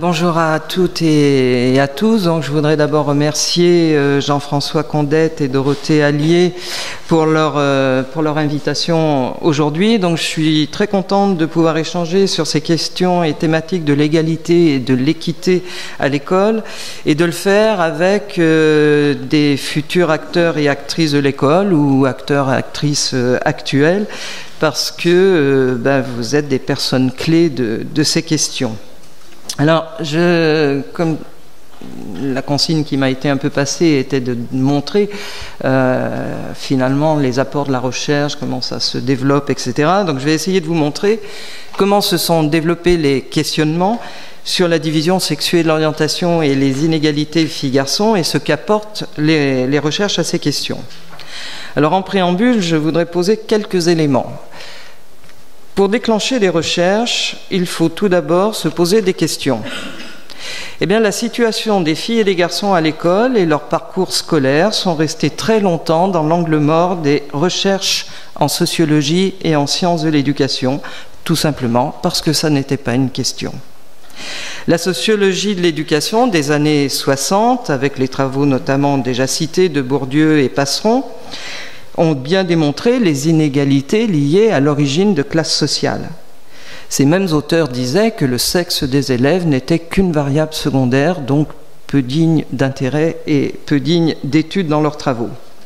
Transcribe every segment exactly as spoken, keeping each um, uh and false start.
bonjour à toutes et à tous. Donc, je voudrais d'abord remercier Jean-François Condette et Dorothée Allier pour leur, pour leur invitation aujourd'hui. Donc, je suis très contente de pouvoir échanger sur ces questions et thématiques de l'égalité et de l'équité à l'école et de le faire avec euh, des futurs acteurs et actrices de l'école ou acteurs et actrices euh, actuels parce que euh, ben, vous êtes des personnes clés de, de ces questions. Alors, je, comme la consigne qui m'a été un peu passée était de montrer euh, finalement les apports de la recherche, comment ça se développe, et cetera. Donc, je vais essayer de vous montrer comment se sont développés les questionnements sur la division sexuée de l'orientation et les inégalités filles-garçons et ce qu'apportent les, les recherches à ces questions. Alors, en préambule, je voudrais poser quelques éléments. Pour déclencher des recherches, il faut tout d'abord se poser des questions. Eh bien, la situation des filles et des garçons à l'école et leur parcours scolaire sont restés très longtemps dans l'angle mort des recherches en sociologie et en sciences de l'éducation, tout simplement parce que ça n'était pas une question. La sociologie de l'éducation des années soixante, avec les travaux notamment déjà cités de Bourdieu et Passeron, ont bien démontré les inégalités liées à l'origine de classe sociale. Ces mêmes auteurs disaient que le sexe des élèves n'était qu'une variable secondaire, donc peu digne d'intérêt et peu digne d'études dans leurs travaux.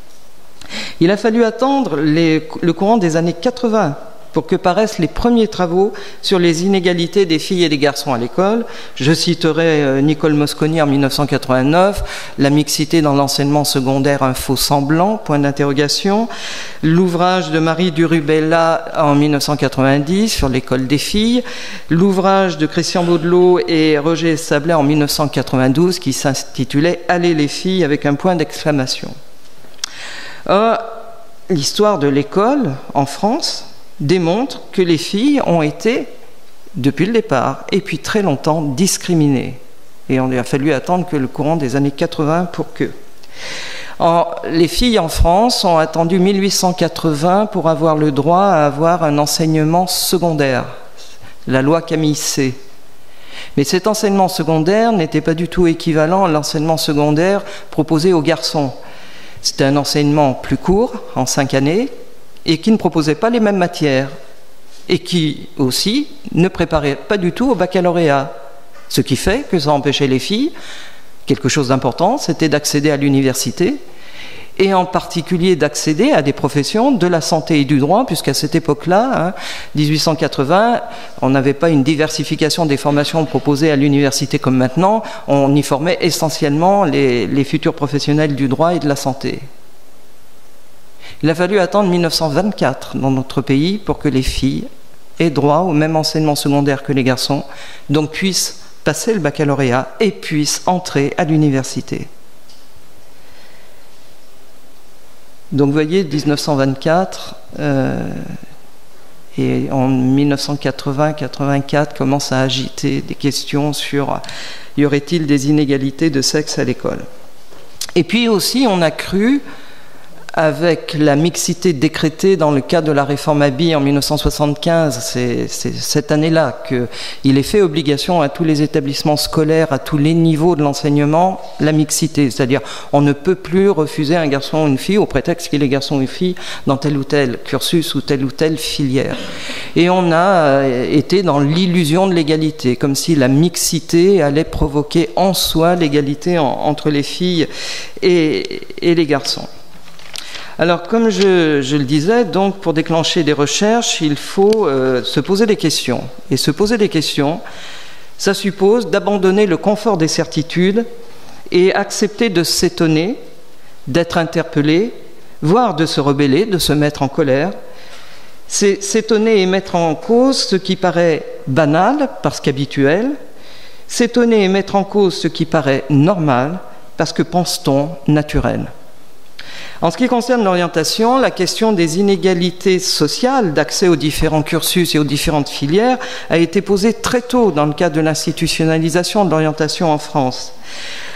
Il a fallu attendre les, le courant des années quatre-vingts pour que paraissent les premiers travaux sur les inégalités des filles et des garçons à l'école. Je citerai Nicole Mosconi en mille neuf cent quatre-vingt-neuf, La mixité dans l'enseignement secondaire, un faux semblant, point d'interrogation, l'ouvrage de Marie Durubella en mille neuf cent quatre-vingt-dix sur l'école des filles, l'ouvrage de Christian Baudelot et Roger Sablet en mille neuf cent quatre-vingt-douze qui s'intitulait « Allez les filles » avec un point d'exclamation. Or, l'histoire de l'école en France démontre que les filles ont été, depuis le départ, et puis très longtemps, discriminées. Et on a fallu attendre que le courant des années quatre-vingts pour que. En, les filles en France ont attendu mille huit cent quatre-vingts pour avoir le droit à avoir un enseignement secondaire, la loi Camille C. Mais cet enseignement secondaire n'était pas du tout équivalent à l'enseignement secondaire proposé aux garçons. C'était un enseignement plus court, en cinq années, et qui ne proposait pas les mêmes matières, et qui aussi ne préparait pas du tout au baccalauréat. Ce qui fait que ça empêchait les filles, quelque chose d'important, c'était d'accéder à l'université, et en particulier d'accéder à des professions de la santé et du droit, puisqu'à cette époque-là, hein, mille huit cent quatre-vingts, on n'avait pas une diversification des formations proposées à l'université comme maintenant, on y formait essentiellement les, les futurs professionnels du droit et de la santé. Il a fallu attendre mille neuf cent vingt-quatre dans notre pays pour que les filles aient droit au même enseignement secondaire que les garçons, donc puissent passer le baccalauréat et puissent entrer à l'université. Donc vous voyez, mille neuf cent vingt-quatre euh, et en mille neuf cent quatre-vingts quatre-vingt-quatre commence à agiter des questions sur y aurait-il des inégalités de sexe à l'école. Et puis aussi on a cru, avec la mixité décrétée dans le cadre de la réforme Haby en mille neuf cent soixante-quinze, c'est cette année-là qu'il est fait obligation à tous les établissements scolaires, à tous les niveaux de l'enseignement, la mixité. C'est-à-dire, on ne peut plus refuser un garçon ou une fille au prétexte qu'il est garçon ou une fille dans tel ou tel cursus ou telle ou telle filière. Et on a été dans l'illusion de l'égalité, comme si la mixité allait provoquer en soi l'égalité entre les filles et, et les garçons. Alors, comme je, je le disais, donc pour déclencher des recherches, il faut euh, se poser des questions. Et se poser des questions, ça suppose d'abandonner le confort des certitudes et accepter de s'étonner, d'être interpellé, voire de se rebeller, de se mettre en colère. C'est s'étonner et mettre en cause ce qui paraît banal, parce qu'habituel. S'étonner et mettre en cause ce qui paraît normal, parce que pense-t-on naturel. En ce qui concerne l'orientation, la question des inégalités sociales d'accès aux différents cursus et aux différentes filières a été posée très tôt dans le cadre de l'institutionnalisation de l'orientation en France.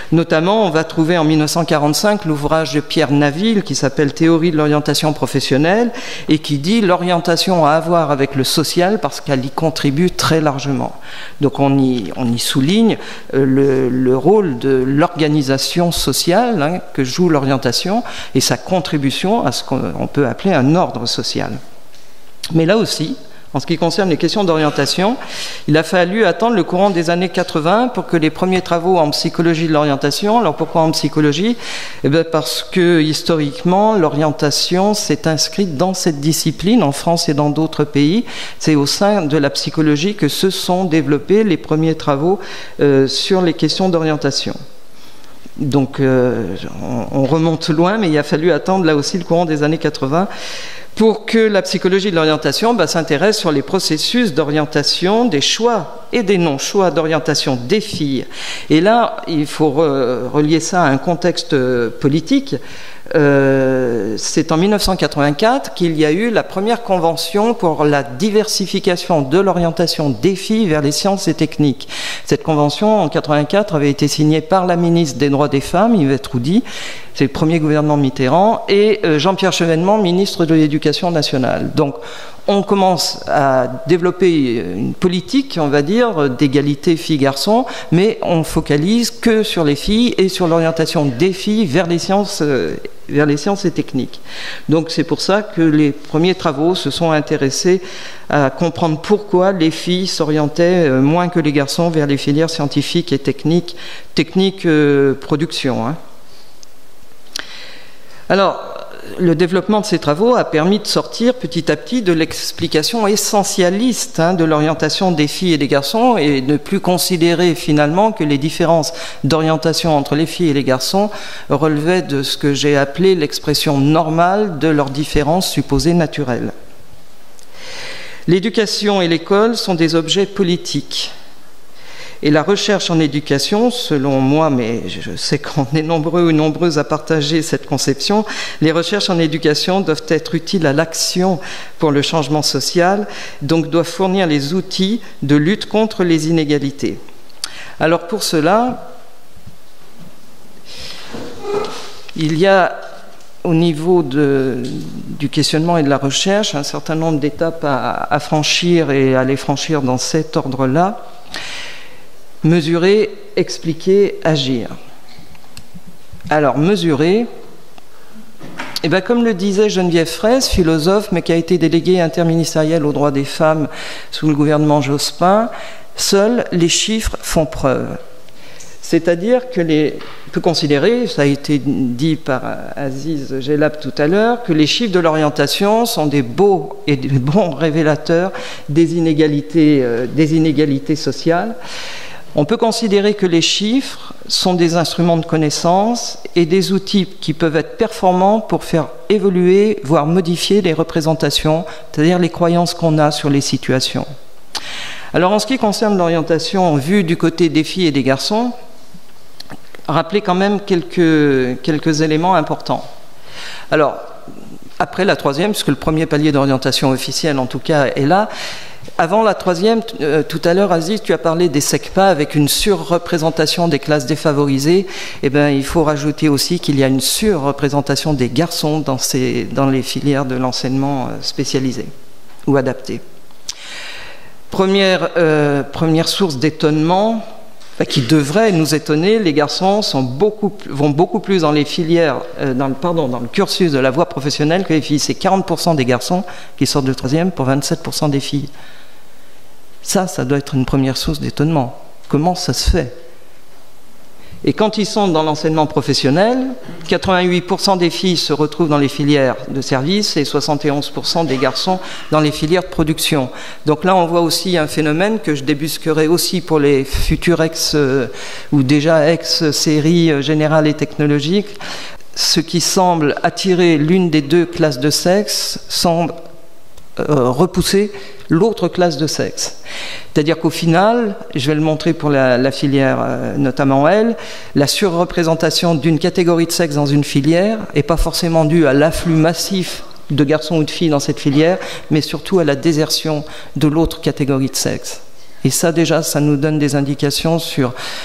Notamment, on va trouver en mille neuf cent quarante-cinq l'ouvrage de Pierre Naville qui s'appelle Théorie de l'orientation professionnelle et qui dit l'orientation à avoir avec le social parce qu'elle y contribue très largement. Donc on y, on y souligne le, le rôle de l'organisation sociale hein, que joue l'orientation et sa contribution à ce qu'on peut appeler un ordre social. Mais là aussi, en ce qui concerne les questions d'orientation, il a fallu attendre le courant des années quatre-vingts pour que les premiers travaux en psychologie de l'orientation. Alors pourquoi en psychologie? Eh bien parce que historiquement, l'orientation s'est inscrite dans cette discipline en France et dans d'autres pays. C'est au sein de la psychologie que se sont développés les premiers travaux euh, sur les questions d'orientation. Donc euh, on, on remonte loin, mais il a fallu attendre là aussi le courant des années quatre-vingts pour que la psychologie de l'orientation bah, s'intéresse sur les processus d'orientation, des choix et des non-choix d'orientation des filles. Et là, il faut re relier ça à un contexte politique. Euh, c'est en mille neuf cent quatre-vingt-quatre qu'il y a eu la première convention pour la diversification de l'orientation des filles vers les sciences et techniques. Cette convention, en quatre-vingt-quatre, avait été signée par la ministre des Droits des Femmes, Yvette Roudy, c'est le premier gouvernement Mitterrand, et euh, Jean-Pierre Chevènement, ministre de l'Éducation nationale. Donc, on commence à développer une politique, on va dire, d'égalité filles-garçons, mais on focalise que sur les filles et sur l'orientation des filles vers les sciences, euh, vers les sciences et techniques. Donc c'est pour ça que les premiers travaux se sont intéressés à comprendre pourquoi les filles s'orientaient moins que les garçons vers les filières scientifiques et techniques, techniques euh, production. Hein. Alors, le développement de ces travaux a permis de sortir petit à petit de l'explication essentialiste hein, de l'orientation des filles et des garçons et ne plus considérer finalement que les différences d'orientation entre les filles et les garçons relevaient de ce que j'ai appelé l'expression normale de leurs différences supposées naturelles. L'éducation et l'école sont des objets politiques. Et la recherche en éducation, selon moi, mais je sais qu'on est nombreux ou nombreuses à partager cette conception, les recherches en éducation doivent être utiles à l'action pour le changement social, donc doivent fournir les outils de lutte contre les inégalités. Alors pour cela, il y a au niveau de, du questionnement et de la recherche un certain nombre d'étapes à, à franchir et à les franchir dans cet ordre-là. Mesurer, expliquer, agir. Alors, mesurer, eh bien, comme le disait Geneviève Fraisse, philosophe, mais qui a été déléguée interministérielle aux droits des femmes sous le gouvernement Jospin, seuls les chiffres font preuve. C'est-à-dire que les, on peut considérer, ça a été dit par Aziz Gelab tout à l'heure, que les chiffres de l'orientation sont des beaux et des bons révélateurs des inégalités, euh, des inégalités sociales. On peut considérer que les chiffres sont des instruments de connaissance et des outils qui peuvent être performants pour faire évoluer, voire modifier les représentations, c'est-à-dire les croyances qu'on a sur les situations. Alors en ce qui concerne l'orientation vue du côté des filles et des garçons, rappelez quand même quelques, quelques éléments importants. Alors, après la troisième, puisque le premier palier d'orientation officielle en tout cas est là, avant la troisième, euh, tout à l'heure, Aziz, tu as parlé des SECPA avec une surreprésentation des classes défavorisées. Eh bien, il faut rajouter aussi qu'il y a une surreprésentation des garçons dans, ces, dans les filières de l'enseignement spécialisé ou adapté. Première, euh, première source d'étonnement, qui devrait nous étonner, les garçons sont beaucoup, vont beaucoup plus dans les filières, euh, dans, le, pardon, dans le cursus de la voie professionnelle que les filles. C'est quarante pour cent des garçons qui sortent de troisième pour vingt-sept pour cent des filles. Ça, ça doit être une première source d'étonnement. Comment ça se fait? Et quand ils sont dans l'enseignement professionnel, quatre-vingt-huit pour cent des filles se retrouvent dans les filières de services et soixante et onze pour cent des garçons dans les filières de production. Donc là, on voit aussi un phénomène que je débusquerai aussi pour les futurs ex euh, ou déjà ex-séries euh, générales et technologiques. Ce qui semble attirer l'une des deux classes de sexe semble euh, repousser l'autre classe de sexe. C'est-à-dire qu'au final, je vais le montrer pour la, la filière, euh, notamment elle, la surreprésentation d'une catégorie de sexe dans une filière n'est pas forcément due à l'afflux massif de garçons ou de filles dans cette filière, mais surtout à la désertion de l'autre catégorie de sexe. Et ça, déjà, ça nous donne des indications sur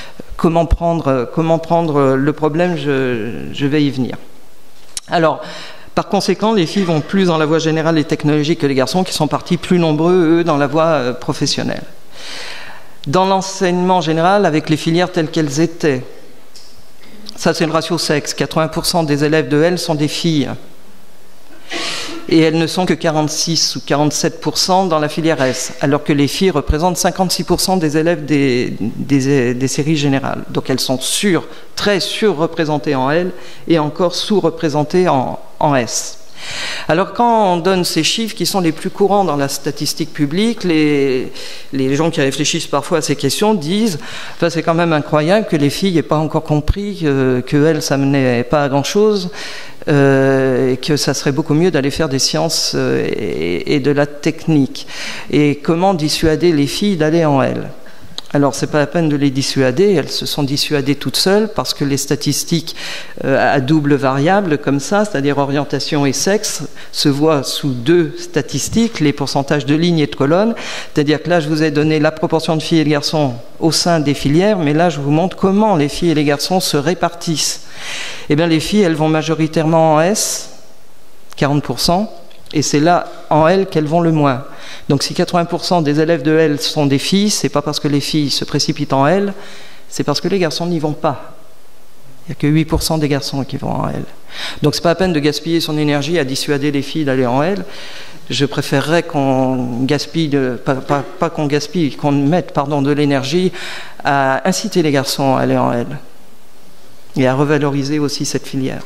comment prendre, comment prendre le problème, je, je vais y venir. Alors, par conséquent, les filles vont plus dans la voie générale et technologique que les garçons, qui sont partis plus nombreux, eux, dans la voie euh, professionnelle. Dans l'enseignement général, avec les filières telles qu'elles étaient, ça c'est le ratio sexe, quatre-vingts pour cent des élèves de L sont des filles. Et elles ne sont que quarante-six ou quarante-sept pour cent dans la filière S, alors que les filles représentent cinquante-six pour cent des élèves des, des, des séries générales. Donc elles sont sur, très surreprésentées en L et encore sous-représentées en, en S. Alors quand on donne ces chiffres qui sont les plus courants dans la statistique publique, les, les gens qui réfléchissent parfois à ces questions disent enfin, c'est quand même incroyable que les filles n'aient pas encore compris que, que elles, ça menait pas à grand-chose, euh, et que ça serait beaucoup mieux d'aller faire des sciences euh, et, et de la technique. Et comment dissuader les filles d'aller en L ? Alors, ce n'est pas la peine de les dissuader, elles se sont dissuadées toutes seules parce que les statistiques euh, à double variable, comme ça, c'est-à-dire orientation et sexe, se voient sous deux statistiques, les pourcentages de lignes et de colonnes. C'est-à-dire que là, je vous ai donné la proportion de filles et de garçons au sein des filières, mais là, je vous montre comment les filles et les garçons se répartissent. Eh bien, les filles, elles vont majoritairement en S, quarante pour cent, et c'est là, en L, qu'elles vont le moins. Donc si quatre-vingts pour cent des élèves de L sont des filles, c'est pas parce que les filles se précipitent en L, c'est parce que les garçons n'y vont pas. Il n'y a que huit pour cent des garçons qui vont en L. Donc c'est pas la peine de gaspiller son énergie à dissuader les filles d'aller en L. Je préférerais qu'on gaspille, de, pas, pas, pas qu'on gaspille, qu'on mette pardon, de l'énergie à inciter les garçons à aller en L et à revaloriser aussi cette filière.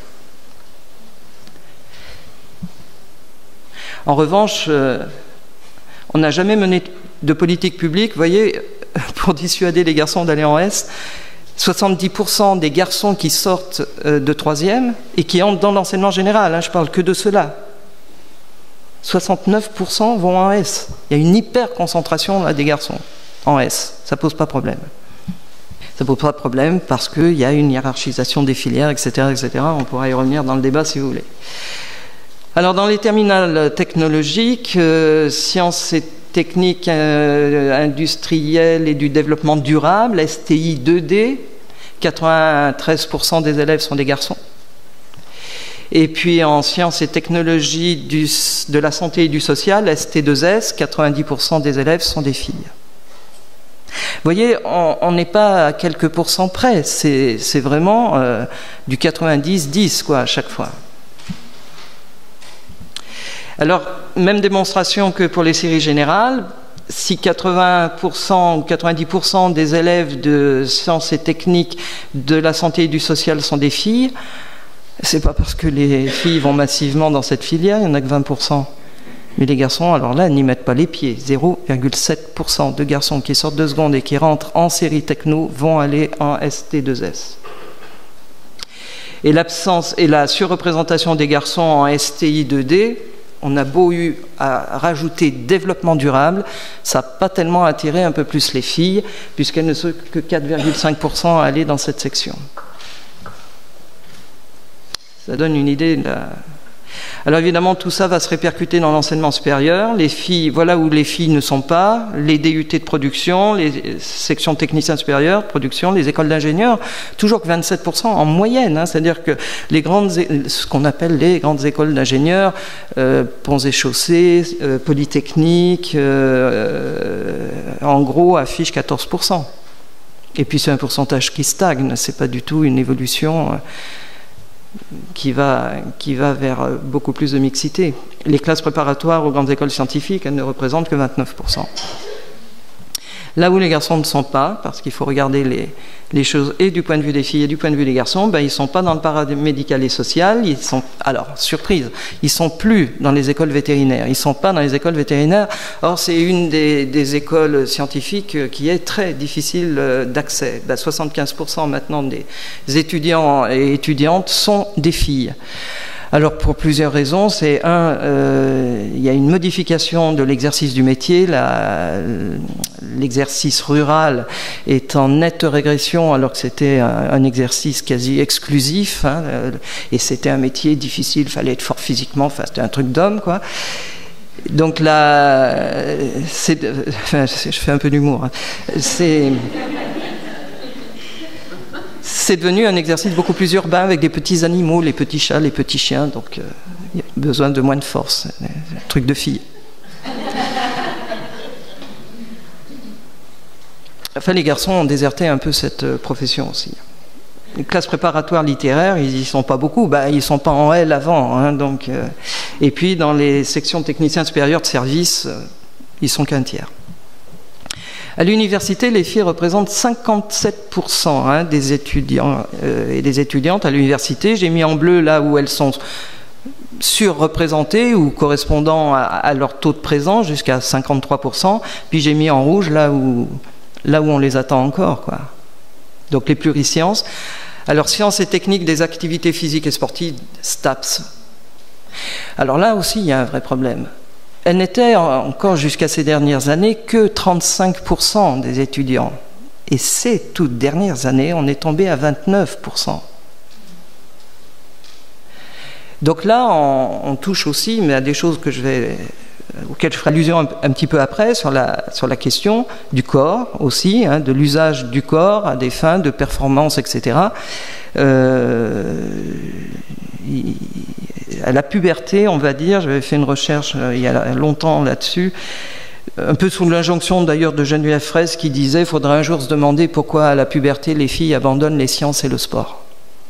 En revanche, euh, on n'a jamais mené de politique publique, vous voyez, pour dissuader les garçons d'aller en S. soixante-dix pour cent des garçons qui sortent euh, de troisième et qui entrent dans l'enseignement général, hein, je ne parle que de cela. soixante-neuf pour cent vont en S. Il y a une hyper concentration là, des garçons en S. Ça ne pose pas de problème. Ça ne pose pas de problème parce qu'il y a une hiérarchisation des filières, et cetera, et cetera. On pourra y revenir dans le débat si vous voulez. Alors dans les terminales technologiques, euh, sciences et techniques euh, industrielles et du développement durable, S T I deux D, quatre-vingt-treize pour cent des élèves sont des garçons. Et puis en sciences et technologies du, de la santé et du social, S T deux S, quatre-vingt-dix pour cent des élèves sont des filles. Vous voyez, on n'est pas à quelques pourcents près, c'est vraiment euh, du quatre-vingt-dix dix quoi, à chaque fois. Alors, même démonstration que pour les séries générales, si quatre-vingts pour cent ou quatre-vingt-dix pour cent des élèves de sciences et techniques de la santé et du social sont des filles, c'est pas parce que les filles vont massivement dans cette filière, il n'y en a que vingt pour cent. Mais les garçons, alors là, n'y mettent pas les pieds. zéro virgule sept pour cent de garçons qui sortent de seconde et qui rentrent en série techno vont aller en S T deux S. Et l'absence et la surreprésentation des garçons en S T I deux D, on a beau eu à rajouter développement durable, ça n'a pas tellement attiré un peu plus les filles, puisqu'elles ne sont que quatre virgule cinq pour cent à aller dans cette section. Ça donne une idée de la... Alors évidemment, tout ça va se répercuter dans l'enseignement supérieur. Les filles, voilà où les filles ne sont pas, les D U T de production, les sections techniciens supérieurs de production, les écoles d'ingénieurs, toujours que vingt-sept pour cent en moyenne. Hein, c'est-à-dire que les grandes, ce qu'on appelle les grandes écoles d'ingénieurs, euh, ponts et chaussées, euh, polytechniques, euh, en gros, affichent quatorze pour cent. Et puis c'est un pourcentage qui stagne, c'est pas du tout une évolution... Euh, Qui va, qui va vers beaucoup plus de mixité. Les classes préparatoires aux grandes écoles scientifiques, elles ne représentent que vingt-neuf pour cent. Là où les garçons ne sont pas, parce qu'il faut regarder les, les choses et du point de vue des filles et du point de vue des garçons, ben, ils ne sont pas dans le paramédical et social, ils sont, alors, surprise, ils ne sont plus dans les écoles vétérinaires, ils ne sont pas dans les écoles vétérinaires. Or, c'est une des, des écoles scientifiques qui est très difficile d'accès. Ben, soixante-quinze pour cent maintenant des étudiants et étudiantes sont des filles. Alors pour plusieurs raisons, c'est un, euh, il y a une modification de l'exercice du métier, l'exercice rural est en nette régression alors que c'était un, un exercice quasi exclusif, hein, et c'était un métier difficile, il fallait être fort physiquement, enfin, c'était un truc d'homme quoi. Donc là, c'est, enfin, je fais un peu d'humour, hein. C'est... c'est devenu un exercice beaucoup plus urbain avec des petits animaux, les petits chats, les petits chiens, donc euh, il y a besoin de moins de force, un truc de fille. Enfin, les garçons ont déserté un peu cette profession aussi. Les classes préparatoires littéraires, ils n'y sont pas beaucoup, bah, ils ne sont pas en L avant. Hein, donc, euh, et puis, dans les sections techniciens supérieurs de service, euh, ils sont qu'un tiers. À l'université, les filles représentent cinquante-sept pour cent hein, des étudiants euh, et des étudiantes à l'université. J'ai mis en bleu là où elles sont surreprésentées ou correspondant à, à leur taux de présence, jusqu'à cinquante-trois pour cent. Puis j'ai mis en rouge là où... là où on les attend encore, quoi. Donc les plurisciences. Alors, sciences et techniques des activités physiques et sportives, STAPS. Alors là aussi, il y a un vrai problème. Elles n'étaient encore jusqu'à ces dernières années que trente-cinq pour cent des étudiants. Et ces toutes dernières années, on est tombé à vingt-neuf pour cent. Donc là, on, on touche aussi, mais à des choses que je vais... auquel je ferai allusion un, un petit peu après, sur la, sur la question du corps aussi, hein, de l'usage du corps à des fins de performance, et cetera. Euh, il, à la puberté, on va dire, j'avais fait une recherche euh, il y a longtemps là-dessus, un peu sous l'injonction d'ailleurs de Geneviève Fraisse qui disait « il faudra un jour se demander pourquoi à la puberté les filles abandonnent les sciences et le sport ».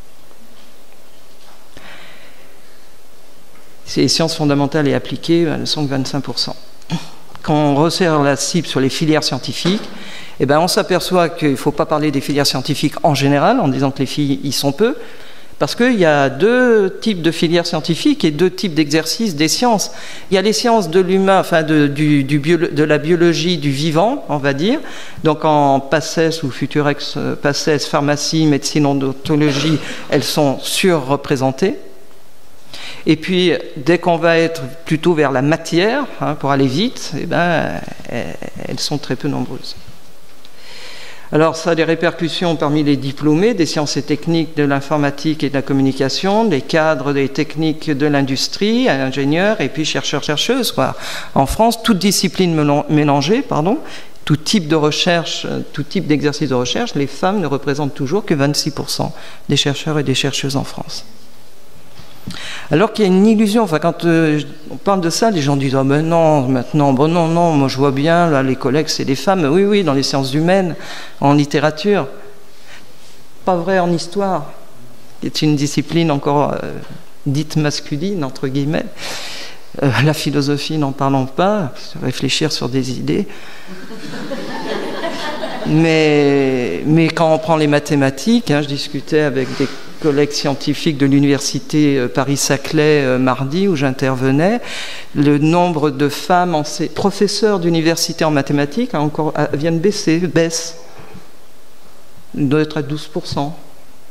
Les sciences fondamentales et appliquées, elles ne sont que vingt-cinq pour cent. Quand on resserre la cible sur les filières scientifiques, eh ben on s'aperçoit qu'il ne faut pas parler des filières scientifiques en général, en disant que les filles y sont peu, parce qu'il y a deux types de filières scientifiques et deux types d'exercices des sciences. Il y a les sciences de l'humain, enfin de, du, du bio, de la biologie du vivant, on va dire. Donc en PACES ou Futurex PACES, pharmacie, médecine, odontologie, elles sont surreprésentées. Et puis, dès qu'on va être plutôt vers la matière, hein, pour aller vite, eh ben, elles sont très peu nombreuses. Alors, ça a des répercussions parmi les diplômés des sciences et techniques de l'informatique et de la communication, des cadres des techniques de l'industrie, ingénieurs et puis chercheurs-chercheuses, quoi. En France, toute discipline mélangée, pardon, tout type de recherche, tout type d'exercice de recherche, les femmes ne représentent toujours que vingt-six pour cent des chercheurs et des chercheuses en France. Alors qu'il y a une illusion, enfin quand euh, on parle de ça, les gens disent « Ah ben non, maintenant, bon non, non, moi je vois bien, là les collègues c'est des femmes. » Oui, oui, dans les sciences humaines, en littérature. Pas vrai en histoire, qui est une discipline encore euh, dite masculine, entre guillemets. Euh, la philosophie, n'en parlons pas, réfléchir sur des idées. Mais, mais quand on prend les mathématiques, hein, je discutais avec des collègues scientifiques de l'université Paris-Saclay euh, mardi où j'intervenais, le nombre de femmes professeurs d'université en mathématiques a encore, a, vient de baisser, baisse. Il doit être à douze pour cent.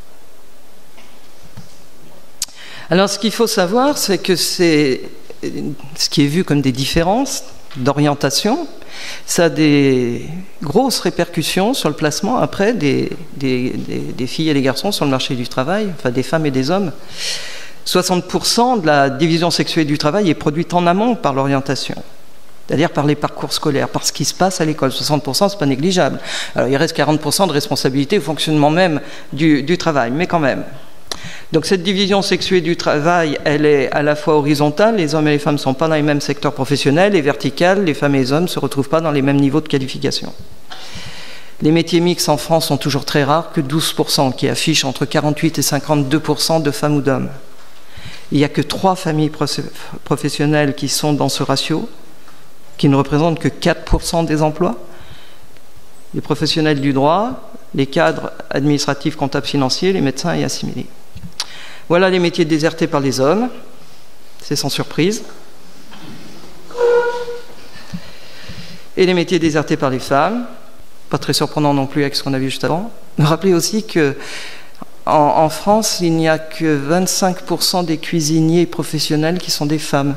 Alors ce qu'il faut savoir, c'est que c'est ce qui est vu comme des différences d'orientation, ça a des grosses répercussions sur le placement après des, des, des, des filles et des garçons sur le marché du travail, enfin des femmes et des hommes. soixante pour cent de la division sexuée du travail est produite en amont par l'orientation, c'est-à-dire par les parcours scolaires, par ce qui se passe à l'école. soixante pour cent, c'est pas négligeable. Alors il reste quarante pour cent de responsabilité au fonctionnement même du, du travail, mais quand même. Donc cette division sexuée du travail, elle est à la fois horizontale, les hommes et les femmes ne sont pas dans les mêmes secteurs professionnels, et verticale, les femmes et les hommes ne se retrouvent pas dans les mêmes niveaux de qualification. Les métiers mixtes en France sont toujours très rares, que douze pour cent, qui affichent entre quarante-huit et cinquante-deux pour cent de femmes ou d'hommes. Il n'y a que trois familles professionnelles qui sont dans ce ratio, qui ne représentent que quatre pour cent des emplois. Les professionnels du droit, les cadres administratifs, comptables, financiers, les médecins et assimilés. Voilà les métiers désertés par les hommes, c'est sans surprise. Et les métiers désertés par les femmes, pas très surprenant non plus avec ce qu'on a vu juste avant. Rappelez aussi que en, en France, il n'y a que vingt-cinq pour cent des cuisiniers professionnels qui sont des femmes.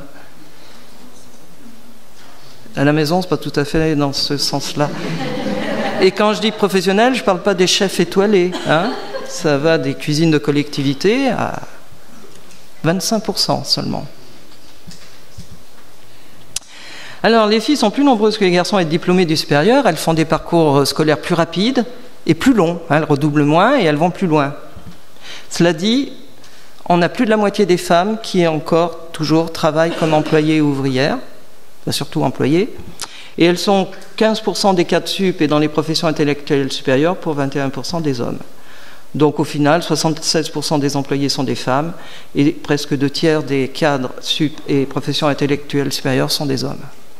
À la maison, c'est pas tout à fait dans ce sens-là. Et quand je dis professionnels, je ne parle pas des chefs étoilés, hein. Ça va des cuisines de collectivité à vingt-cinq pour cent seulement. Alors, les filles sont plus nombreuses que les garçons à être diplômées du supérieur. Elles font des parcours scolaires plus rapides, et plus long. Hein, elles redoublent moins et elles vont plus loin. Cela dit, on a plus de la moitié des femmes qui encore toujours travaillent comme employées ou ouvrières, surtout employées, et elles sont quinze pour cent des cadres sup et dans les professions intellectuelles supérieures pour vingt et un pour cent des hommes. Donc au final, soixante-seize pour cent des employés sont des femmes et presque deux tiers des cadres sup et professions intellectuelles supérieures sont des hommes.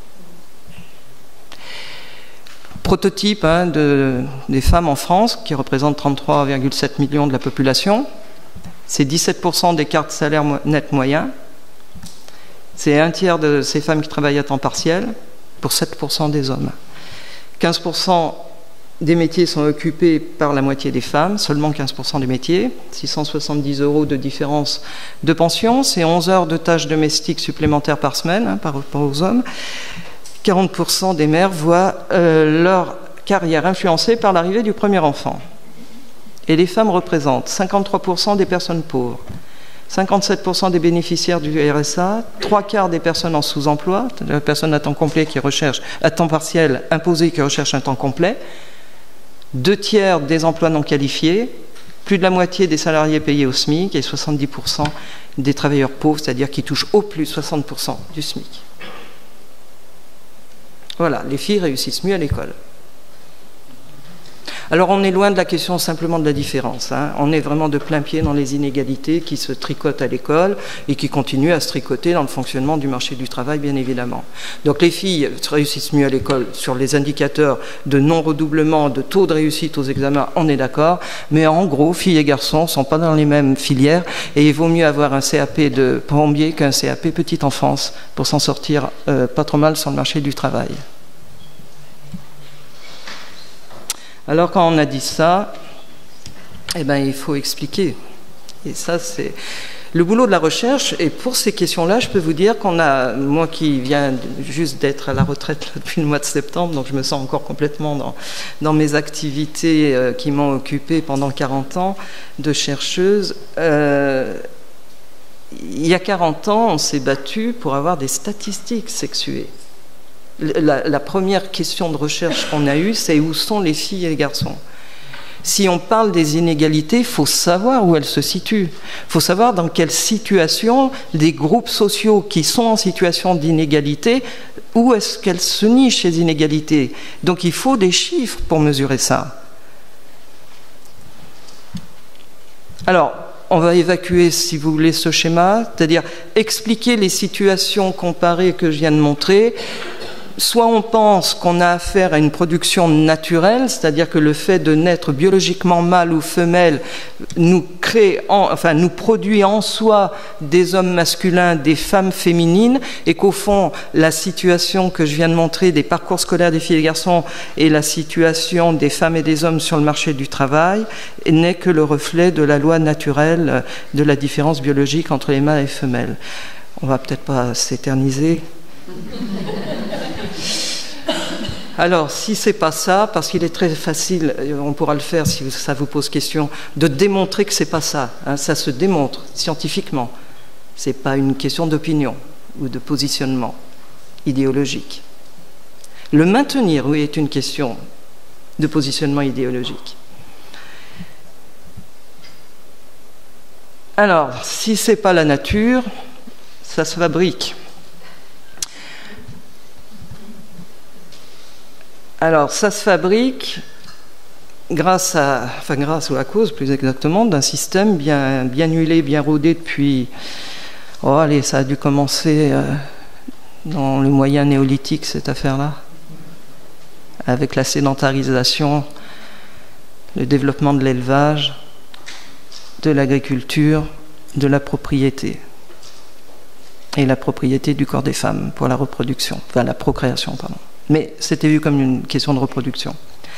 Prototype hein, de, des femmes en France, qui représentent trente-trois virgule sept millions de la population, c'est dix-sept pour cent des cartes salaire net moyen, c'est un tiers de ces femmes qui travaillent à temps partiel pour sept pour cent des hommes. quinze pour cent des métiers sont occupés par la moitié des femmes, seulement quinze pour cent des métiers, six cent soixante-dix euros de différence de pension, c'est onze heures de tâches domestiques supplémentaires par semaine hein, par rapport aux hommes. quarante pour cent des mères voient euh, leur carrière influencée par l'arrivée du premier enfant. Et les femmes représentent cinquante-trois pour cent des personnes pauvres, cinquante-sept pour cent des bénéficiaires du R S A, trois quarts des personnes en sous-emploi, des personnes à temps complet qui recherchent, à temps partiel imposé qui recherchent un temps complet, deux tiers des emplois non qualifiés, plus de la moitié des salariés payés au SMIC et soixante-dix pour cent des travailleurs pauvres, c'est-à-dire qui touchent au plus soixante pour cent du SMIC. Voilà, les filles réussissent mieux à l'école. Alors on est loin de la question simplement de la différence. Hein. On est vraiment de plein pied dans les inégalités qui se tricotent à l'école et qui continuent à se tricoter dans le fonctionnement du marché du travail, bien évidemment. Donc les filles réussissent mieux à l'école sur les indicateurs de non-redoublement, de taux de réussite aux examens, on est d'accord. Mais en gros, filles et garçons ne sont pas dans les mêmes filières et il vaut mieux avoir un C A P de plombier qu'un C A P petite enfance pour s'en sortir euh, pas trop mal sur le marché du travail. Alors quand on a dit ça, eh ben, il faut expliquer. Et ça, c'est le boulot de la recherche. Et pour ces questions-là, je peux vous dire qu'on a, moi qui viens juste d'être à la retraite depuis le mois de septembre, donc je me sens encore complètement dans, dans mes activités euh, qui m'ont occupée pendant quarante ans de chercheuse. Euh, il y a quarante ans, on s'est battu pour avoir des statistiques sexuées. La, la première question de recherche qu'on a eue, c'est où sont les filles et les garçons. Si on parle des inégalités, il faut savoir où elles se situent. Il faut savoir dans quelle situation des groupes sociaux qui sont en situation d'inégalité, où est-ce qu'elles se nichent ces inégalités. Donc il faut des chiffres pour mesurer ça. Alors, on va évacuer, si vous voulez, ce schéma, c'est-à-dire expliquer les situations comparées que je viens de montrer. Soit on pense qu'on a affaire à une production naturelle, c'est-à-dire que le fait de naître biologiquement mâle ou femelle nous crée, en, enfin nous produit en soi des hommes masculins, des femmes féminines, et qu'au fond la situation que je viens de montrer des parcours scolaires des filles et des garçons et la situation des femmes et des hommes sur le marché du travail n'est que le reflet de la loi naturelle de la différence biologique entre les mâles et les femelles. On va peut-être pas s'éterniser. Alors, si c'est pas ça, parce qu'il est très facile, on pourra le faire si ça vous pose question, de démontrer que c'est pas ça. Hein, ça se démontre scientifiquement. C'est pas une question d'opinion ou de positionnement idéologique. Le maintenir, oui, est une question de positionnement idéologique. Alors, si c'est pas la nature, ça se fabrique. Alors, ça se fabrique grâce à, enfin grâce ou à cause, plus exactement, d'un système bien, bien huilé, bien rodé depuis, oh allez, ça a dû commencer euh, dans le moyen néolithique, cette affaire-là, avec la sédentarisation, le développement de l'élevage, de l'agriculture, de la propriété, et la propriété du corps des femmes pour la reproduction, enfin la procréation, pardon. Mais c'était vu comme une question de reproduction.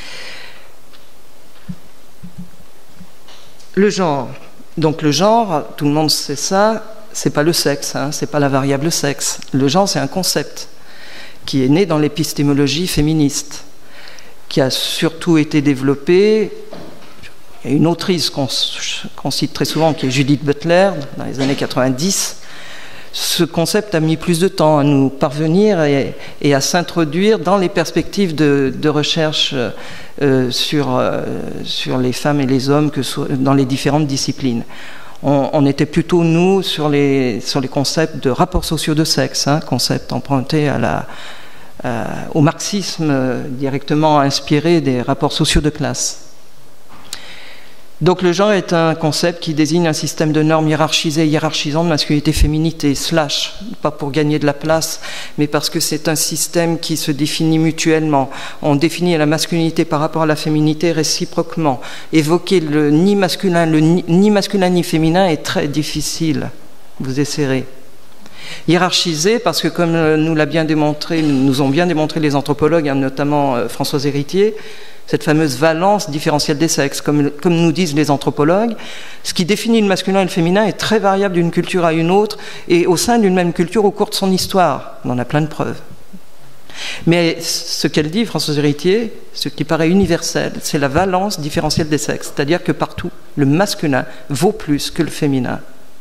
Le genre. Donc le genre, tout le monde sait ça, c'est pas le sexe, hein, c'est pas la variable sexe. Le genre, c'est un concept qui est né dans l'épistémologie féministe, qui a surtout été développé. Il y a une autrice qu'on qu'on cite très souvent, qui est Judith Butler, dans les années quatre-vingt-dix, ce concept a mis plus de temps à nous parvenir et, et à s'introduire dans les perspectives de, de recherche euh, sur, euh, sur les femmes et les hommes que so, dans les différentes disciplines. On, on était plutôt, nous, sur les, sur les concepts de rapports sociaux de sexe, hein, concept emprunté à la, euh, au marxisme euh, directement inspiré des rapports sociaux de classe. Donc le genre est un concept qui désigne un système de normes hiérarchisées, hiérarchisant de masculinité-féminité, slash, pas pour gagner de la place, mais parce que c'est un système qui se définit mutuellement. On définit la masculinité par rapport à la féminité réciproquement. Évoquer le ni masculin, le ni, ni masculin ni féminin est très difficile. Vous essaierez. Hiérarchisé parce que, comme nous l'a bien démontré, nous ont bien démontré les anthropologues, hein, notamment euh, Françoise Héritier, cette fameuse valence différentielle des sexes, comme, comme nous disent les anthropologues, ce qui définit le masculin et le féminin est très variable d'une culture à une autre et au sein d'une même culture au cours de son histoire. On en a plein de preuves. Mais ce qu'elle dit, Françoise Héritier, ce qui paraît universel, c'est la valence différentielle des sexes, c'est-à-dire que partout, le masculin vaut plus que le féminin.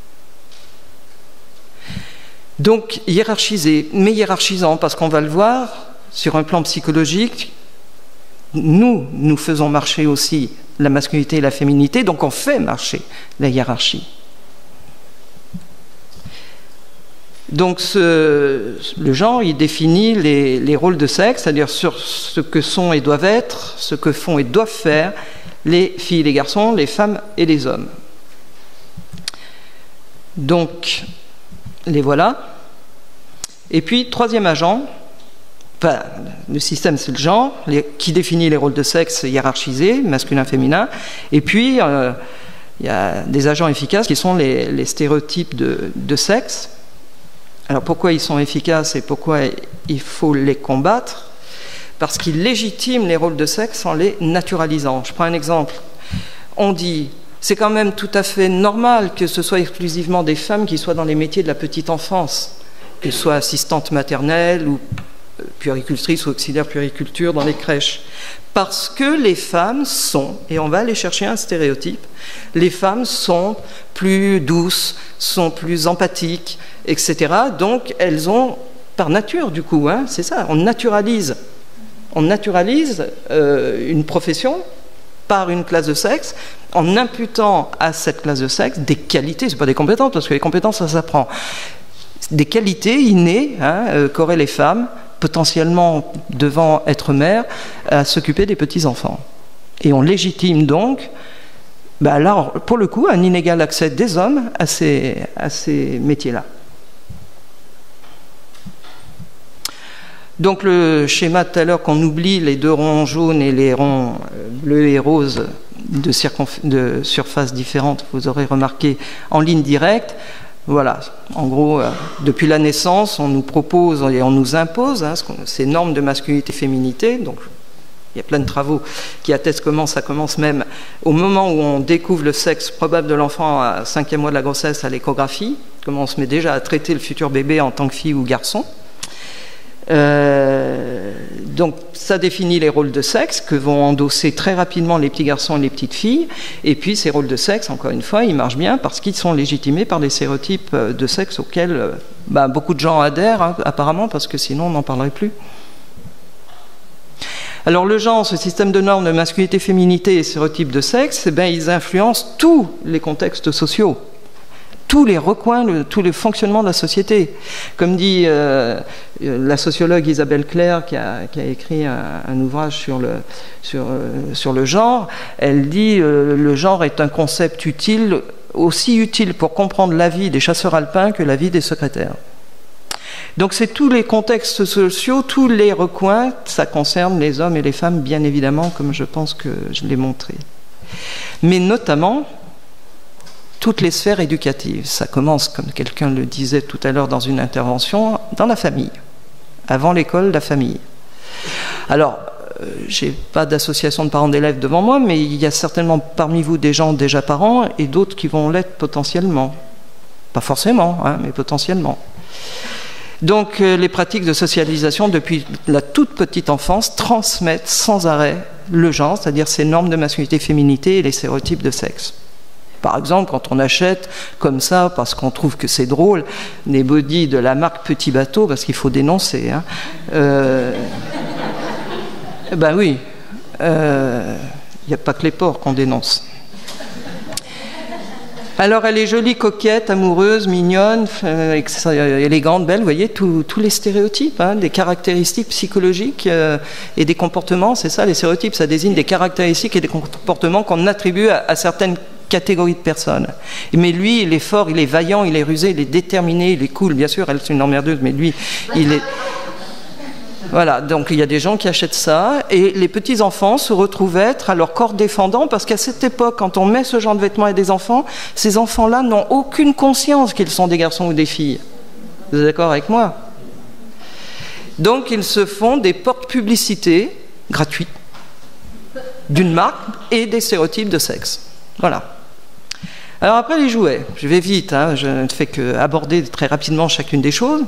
Donc hiérarchisé, mais hiérarchisant, parce qu'on va le voir, sur un plan psychologique, nous, nous faisons marcher aussi la masculinité et la féminité, donc on fait marcher la hiérarchie. Donc ce, le genre, il définit les, les rôles de sexe, c'est-à-dire sur ce que sont et doivent être, ce que font et doivent faire les filles et les garçons, les femmes et les hommes. Donc, les voilà. Et puis, troisième agent, enfin, le système, c'est le genre, les, qui définit les rôles de sexe hiérarchisés, masculin, féminin. Et puis, euh, il y a des agents efficaces qui sont les, les stéréotypes de, de sexe. Alors, pourquoi ils sont efficaces et pourquoi il faut les combattre? Parce qu'ils légitiment les rôles de sexe en les naturalisant. Je prends un exemple. On dit, c'est quand même tout à fait normal que ce soit exclusivement des femmes qui soient dans les métiers de la petite enfance, qu'elles soient assistantes maternelles ou puéricultrices ou auxiliaires puériculture dans les crèches. Parce que les femmes sont, et on va aller chercher un stéréotype, les femmes sont plus douces, sont plus empathiques, et cetera. Donc elles ont, par nature du coup, hein, c'est ça, on naturalise, on naturalise euh, une profession par une classe de sexe, en imputant à cette classe de sexe des qualités, c'est pas des compétences, parce que les compétences, ça s'apprend, des qualités innées hein, euh, qu'auraient les femmes, potentiellement devant être mères, à s'occuper des petits-enfants. Et on légitime donc, bah là, pour le coup, un inégal accès des hommes à ces, à ces métiers-là. Donc le schéma tout à l'heure qu'on oublie, les deux ronds jaunes et les ronds bleus et roses de, de surfaces différentes, vous aurez remarqué en ligne directe. Voilà, en gros, euh, depuis la naissance, on nous propose et on nous impose hein, ces normes de masculinité et féminité. Donc, il y a plein de travaux qui attestent comment ça commence même au moment où on découvre le sexe probable de l'enfant à cinquième mois de la grossesse à l'échographie, comment on se met déjà à traiter le futur bébé en tant que fille ou garçon. Euh, donc ça définit les rôles de sexe que vont endosser très rapidement les petits garçons et les petites filles, et puis ces rôles de sexe, encore une fois, ils marchent bien parce qu'ils sont légitimés par les stéréotypes de sexe auxquels bah, beaucoup de gens adhèrent hein, apparemment, parce que sinon on n'en parlerait plus. Alors le genre, ce système de normes de masculinité, féminité et stéréotypes de sexe, eh bien, ils influencent tous les contextes sociaux, tous les recoins, le, tous les fonctionnements de la société. Comme dit euh, la sociologue Isabelle Claire, qui a, qui a écrit un, un ouvrage sur le, sur, euh, sur le genre, elle dit euh, le genre est un concept utile, aussi utile pour comprendre la vie des chasseurs alpins que la vie des secrétaires. Donc c'est tous les contextes sociaux, tous les recoins, ça concerne les hommes et les femmes, bien évidemment, comme je pense que je l'ai montré. Mais notamment toutes les sphères éducatives. Ça commence, comme quelqu'un le disait tout à l'heure dans une intervention, dans la famille. Avant l'école, la famille. Alors, euh, je n'ai pas d'association de parents d'élèves devant moi, mais il y a certainement parmi vous des gens déjà parents et d'autres qui vont l'être potentiellement. Pas forcément, hein, mais potentiellement. Donc, euh, les pratiques de socialisation depuis la toute petite enfance transmettent sans arrêt le genre, c'est-à-dire ces normes de masculinité, féminité et les stéréotypes de sexe. Par exemple, quand on achète comme ça, parce qu'on trouve que c'est drôle, des bodys de la marque Petit Bateau, parce qu'il faut dénoncer, hein, euh, ben oui, il euh, n'y a pas que les porcs qu'on dénonce. Alors elle est jolie, coquette, amoureuse, mignonne, euh, élégante, belle, vous voyez, tous les stéréotypes, hein, des caractéristiques psychologiques euh, et des comportements, c'est ça, les stéréotypes, ça désigne des caractéristiques et des comportements qu'on attribue à, à certaines catégories de personnes. Mais lui, il est fort, il est vaillant, il est rusé, il est déterminé, il est cool, bien sûr, elle c'est une emmerdeuse, mais lui, il est... Voilà, donc il y a des gens qui achètent ça, et les petits-enfants se retrouvent être à leur corps défendant, parce qu'à cette époque, quand on met ce genre de vêtements à des enfants, ces enfants-là n'ont aucune conscience qu'ils sont des garçons ou des filles. Vous êtes d'accord avec moi? Donc ils se font des portes-publicités gratuites d'une marque et des stéréotypes de sexe. Voilà. Alors après les jouets, je vais vite, hein, je ne fais qu'aborder très rapidement chacune des choses.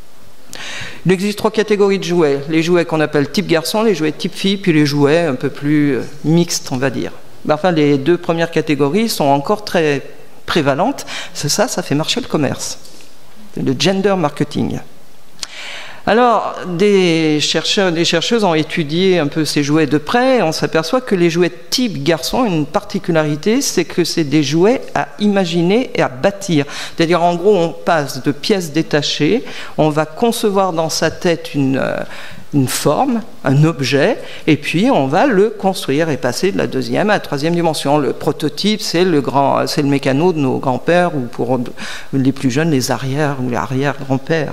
Il existe trois catégories de jouets. Les jouets qu'on appelle type garçon, les jouets type fille, puis les jouets un peu plus mixtes, on va dire. Enfin, les deux premières catégories sont encore très prévalentes. C'est ça, ça fait marcher le commerce. C'est le gender marketing. Alors, des chercheurs, des chercheuses ont étudié un peu ces jouets de près, et on s'aperçoit que les jouets type garçon ont une particularité, c'est que c'est des jouets à imaginer et à bâtir. C'est-à-dire, en gros, on passe de pièces détachées, on va concevoir dans sa tête une, euh, une forme, un objet, et puis on va le construire et passer de la deuxième à la troisième dimension. Le prototype, c'est le, grand, c'est le mécano de nos grands-pères, ou pour les plus jeunes, les arrières ou les arrière-grands-pères.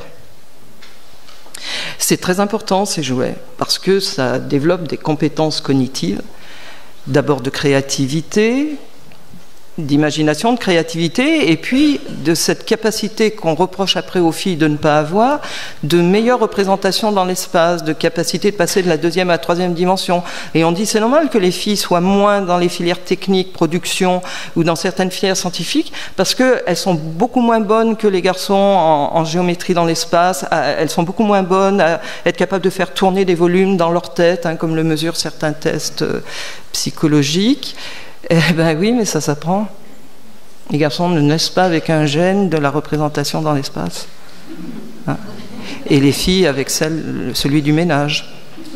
C'est très important ces jouets parce que ça développe des compétences cognitives, d'abord de créativité, d'imagination, de créativité, et puis de cette capacité qu'on reproche après aux filles de ne pas avoir, de meilleure représentation dans l'espace, de capacité de passer de la deuxième à la troisième dimension. Et on dit c'est normal que les filles soient moins dans les filières techniques, production, ou dans certaines filières scientifiques, parce qu'elles sont beaucoup moins bonnes que les garçons en, en géométrie dans l'espace, elles sont beaucoup moins bonnes à être capables de faire tourner des volumes dans leur tête, hein, comme le mesurent certains tests euh, psychologiques. Eh bien oui, mais ça s'apprend. Les garçons ne naissent pas avec un gène de la représentation dans l'espace. Hein? Et les filles avec celle, celui du ménage.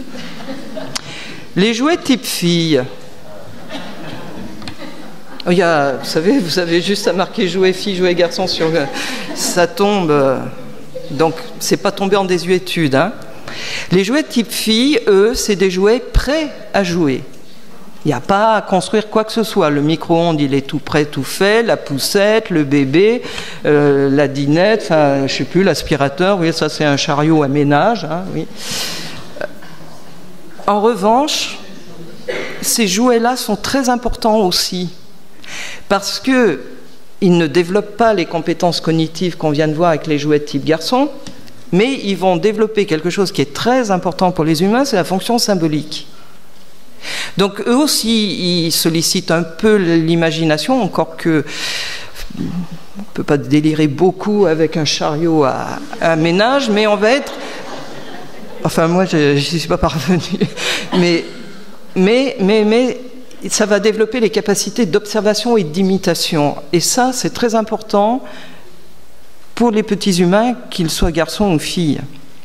Les jouets type fille. Il y a, vous savez, vous avez juste à marquer jouet fille, jouet garçon sur... Ça tombe... Donc, c'est pas tombé en désuétude. Hein? Les jouets type fille, eux, c'est des jouets prêts à jouer. Il n'y a pas à construire quoi que ce soit. Le micro-ondes, il est tout prêt, tout fait. La poussette, le bébé, euh, la dinette, enfin, je ne sais plus, l'aspirateur. Oui, ça, c'est un chariot à ménage. Hein, oui. En revanche, ces jouets-là sont très importants aussi parce qu'ils ne développent pas les compétences cognitives qu'on vient de voir avec les jouets de type garçon, mais ils vont développer quelque chose qui est très important pour les humains, c'est la fonction symbolique. Donc eux aussi, ils sollicitent un peu l'imagination, encore que on ne peut pas délirer beaucoup avec un chariot à, à ménage, mais on va être... Enfin, moi, je n'y suis pas parvenue. Mais, mais, mais, mais ça va développer les capacités d'observation et d'imitation. Et ça, c'est très important pour les petits humains, qu'ils soient garçons ou filles.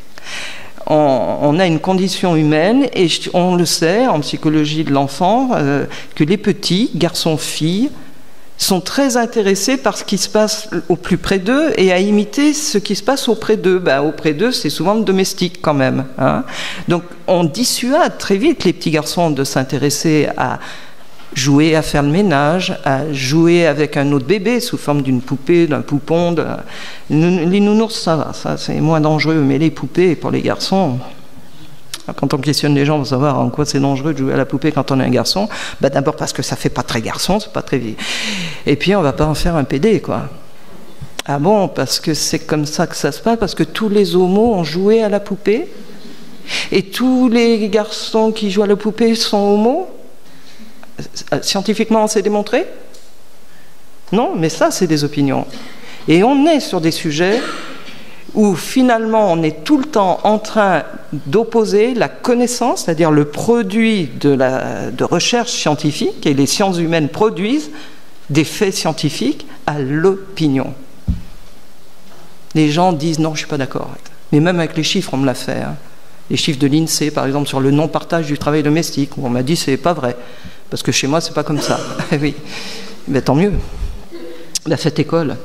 On a une condition humaine et on le sait en psychologie de l'enfant euh, que les petits, garçons, filles, sont très intéressés par ce qui se passe au plus près d'eux et à imiter ce qui se passe auprès d'eux. Ben, auprès d'eux, c'est souvent le domestique quand même. Hein. Donc on dissuade très vite les petits garçons de s'intéresser à jouer à faire le ménage, à jouer avec un autre bébé sous forme d'une poupée, d'un poupon. De... Les nounours, ça va, ça c'est moins dangereux, mais les poupées, pour les garçons, quand on questionne les gens pour savoir en quoi c'est dangereux de jouer à la poupée quand on est un garçon, bah d'abord parce que ça fait pas très garçon, c'est pas très... Et puis on va pas en faire un pédé, quoi. Ah bon, parce que c'est comme ça que ça se passe, parce que tous les homos ont joué à la poupée, et tous les garçons qui jouent à la poupée sont homos. Scientifiquement, c'est démontré? Non, mais ça, c'est des opinions. Et on est sur des sujets où finalement, on est tout le temps en train d'opposer la connaissance, c'est-à-dire le produit de, la, de recherche scientifique, et les sciences humaines produisent, des faits scientifiques à l'opinion. Les gens disent non, je ne suis pas d'accord. Mais même avec les chiffres, on me l'a fait. Hein. Les chiffres de l'INSEE, par exemple, sur le non-partage du travail domestique, où on m'a dit c'est pas vrai, parce que chez moi, c'est pas comme ça. Oui, mais tant mieux. La fête école.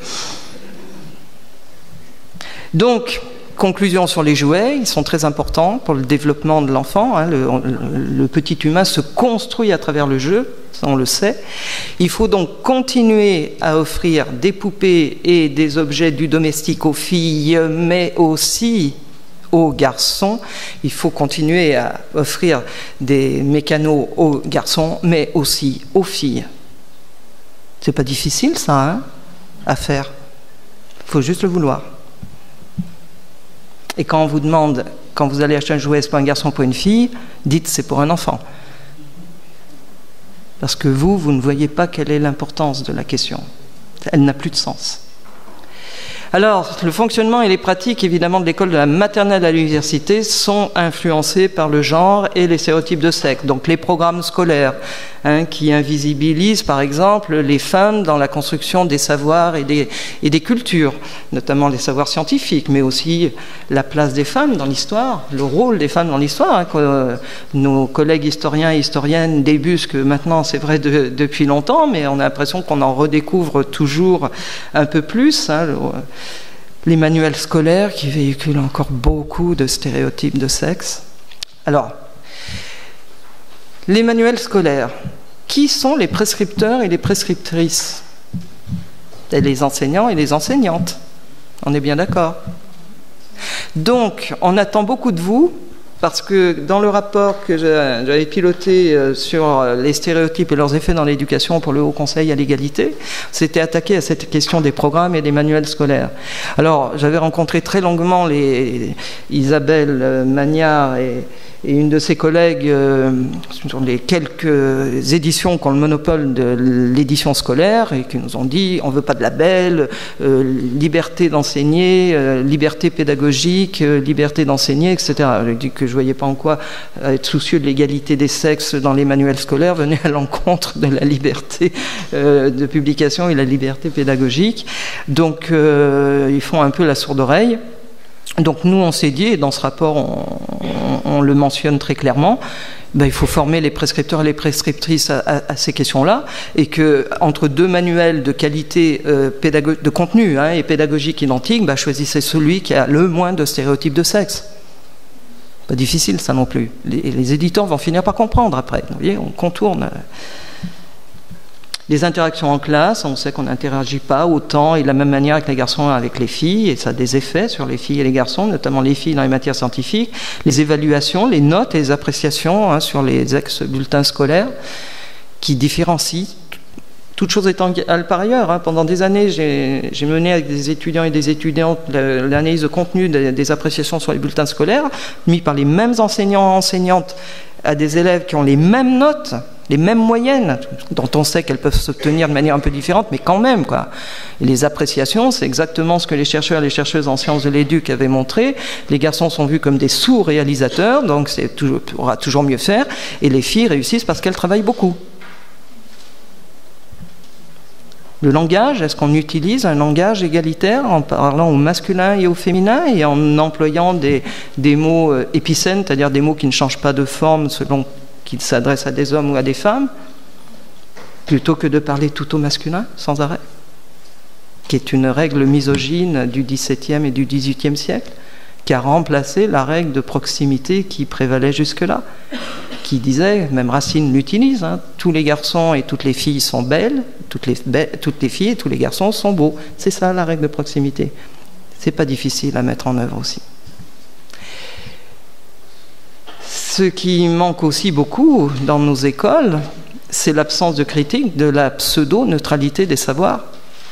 Donc, conclusion sur les jouets, ils sont très importants pour le développement de l'enfant. Hein. Le, le petit humain se construit à travers le jeu, ça on le sait. Il faut donc continuer à offrir des poupées et des objets du domestique aux filles, mais aussi aux garçons. Il faut continuer à offrir des mécanos aux garçons, mais aussi aux filles. C'est pas difficile ça, hein, à faire. Il faut juste le vouloir. Et quand on vous demande, quand vous allez acheter un jouet, c'est pour un garçon ou pour une fille, dites c'est pour un enfant. Parce que vous, vous ne voyez pas quelle est l'importance de la question. Elle n'a plus de sens. Alors, le fonctionnement et les pratiques, évidemment, de l'école de la maternelle à l'université sont influencés par le genre et les stéréotypes de sexe. Donc, les programmes scolaires hein, qui invisibilisent, par exemple, les femmes dans la construction des savoirs et des, et des cultures, notamment les savoirs scientifiques, mais aussi la place des femmes dans l'histoire, le rôle des femmes dans l'histoire. Hein, que, euh, nos collègues historiens et historiennes débusquent maintenant, c'est vrai, de, depuis longtemps, mais on a l'impression qu'on en redécouvre toujours un peu plus. Hein, le, les manuels scolaires qui véhiculent encore beaucoup de stéréotypes de sexe. Alors, les manuels scolaires, qui sont les prescripteurs et les prescriptrices? Et les enseignants et les enseignantes. On est bien d'accord. Donc, on attend beaucoup de vous, parce que dans le rapport que j'avais piloté sur les stéréotypes et leurs effets dans l'éducation pour le Haut Conseil à l'égalité, c'était attaqué à cette question des programmes et des manuels scolaires. Alors, j'avais rencontré très longuement les Isabelle Magnard et, et une de ses collègues euh, sur les quelques éditions qui ont le monopole de l'édition scolaire et qui nous ont dit on ne veut pas de label, euh, liberté d'enseigner, euh, liberté pédagogique, euh, liberté d'enseigner, et cetera. J'ai dit que je ne voyais pas en quoi être soucieux de l'égalité des sexes dans les manuels scolaires venait à l'encontre de la liberté euh, de publication et la liberté pédagogique. Donc euh, ils font un peu la sourde oreille. Donc nous on s'est dit, et dans ce rapport on, on, on le mentionne très clairement, ben, il faut former les prescripteurs et les prescriptrices à, à, à ces questions-là, et que entre deux manuels de qualité euh, pédago- de contenu hein, et pédagogique identiques, ben, choisissez celui qui a le moins de stéréotypes de sexe. Pas difficile ça non plus. Les, les éditeurs vont finir par comprendre après. Vous voyez, on contourne. Les interactions en classe, on sait qu'on n'interagit pas autant et de la même manière avec les garçons et avec les filles, et ça a des effets sur les filles et les garçons, notamment les filles dans les matières scientifiques. Les évaluations, les notes et les appréciations hein, sur les ex-bulletins scolaires qui différencient, toutes choses étant égales par ailleurs. Hein. Pendant des années, j'ai mené avec des étudiants et des étudiantes l'analyse de contenu des, des appréciations sur les bulletins scolaires, mis par les mêmes enseignants et enseignantes à des élèves qui ont les mêmes notes, les mêmes moyennes, dont on sait qu'elles peuvent s'obtenir de manière un peu différente, mais quand même, quoi. Et les appréciations, c'est exactement ce que les chercheurs et les chercheuses en sciences de l'éduc avaient montré. Les garçons sont vus comme des sous-réalisateurs, donc c'est toujours, pourra toujours mieux faire, et les filles réussissent parce qu'elles travaillent beaucoup. Le langage, est-ce qu'on utilise un langage égalitaire en parlant au masculin et au féminin et en employant des, des mots épicènes, c'est-à-dire des mots qui ne changent pas de forme selon qu'il s'adresse à des hommes ou à des femmes, plutôt que de parler tout au masculin, sans arrêt, qui est une règle misogyne du dix-septième et du dix-huitième siècle, qui a remplacé la règle de proximité qui prévalait jusque-là, qui disait, même Racine l'utilise, hein, tous les garçons et toutes les filles sont belles, toutes les, be- toutes les filles et tous les garçons sont beaux. C'est ça la règle de proximité. C'est pas difficile à mettre en œuvre aussi. Ce qui manque aussi beaucoup dans nos écoles, c'est l'absence de critique de la pseudo-neutralité des savoirs.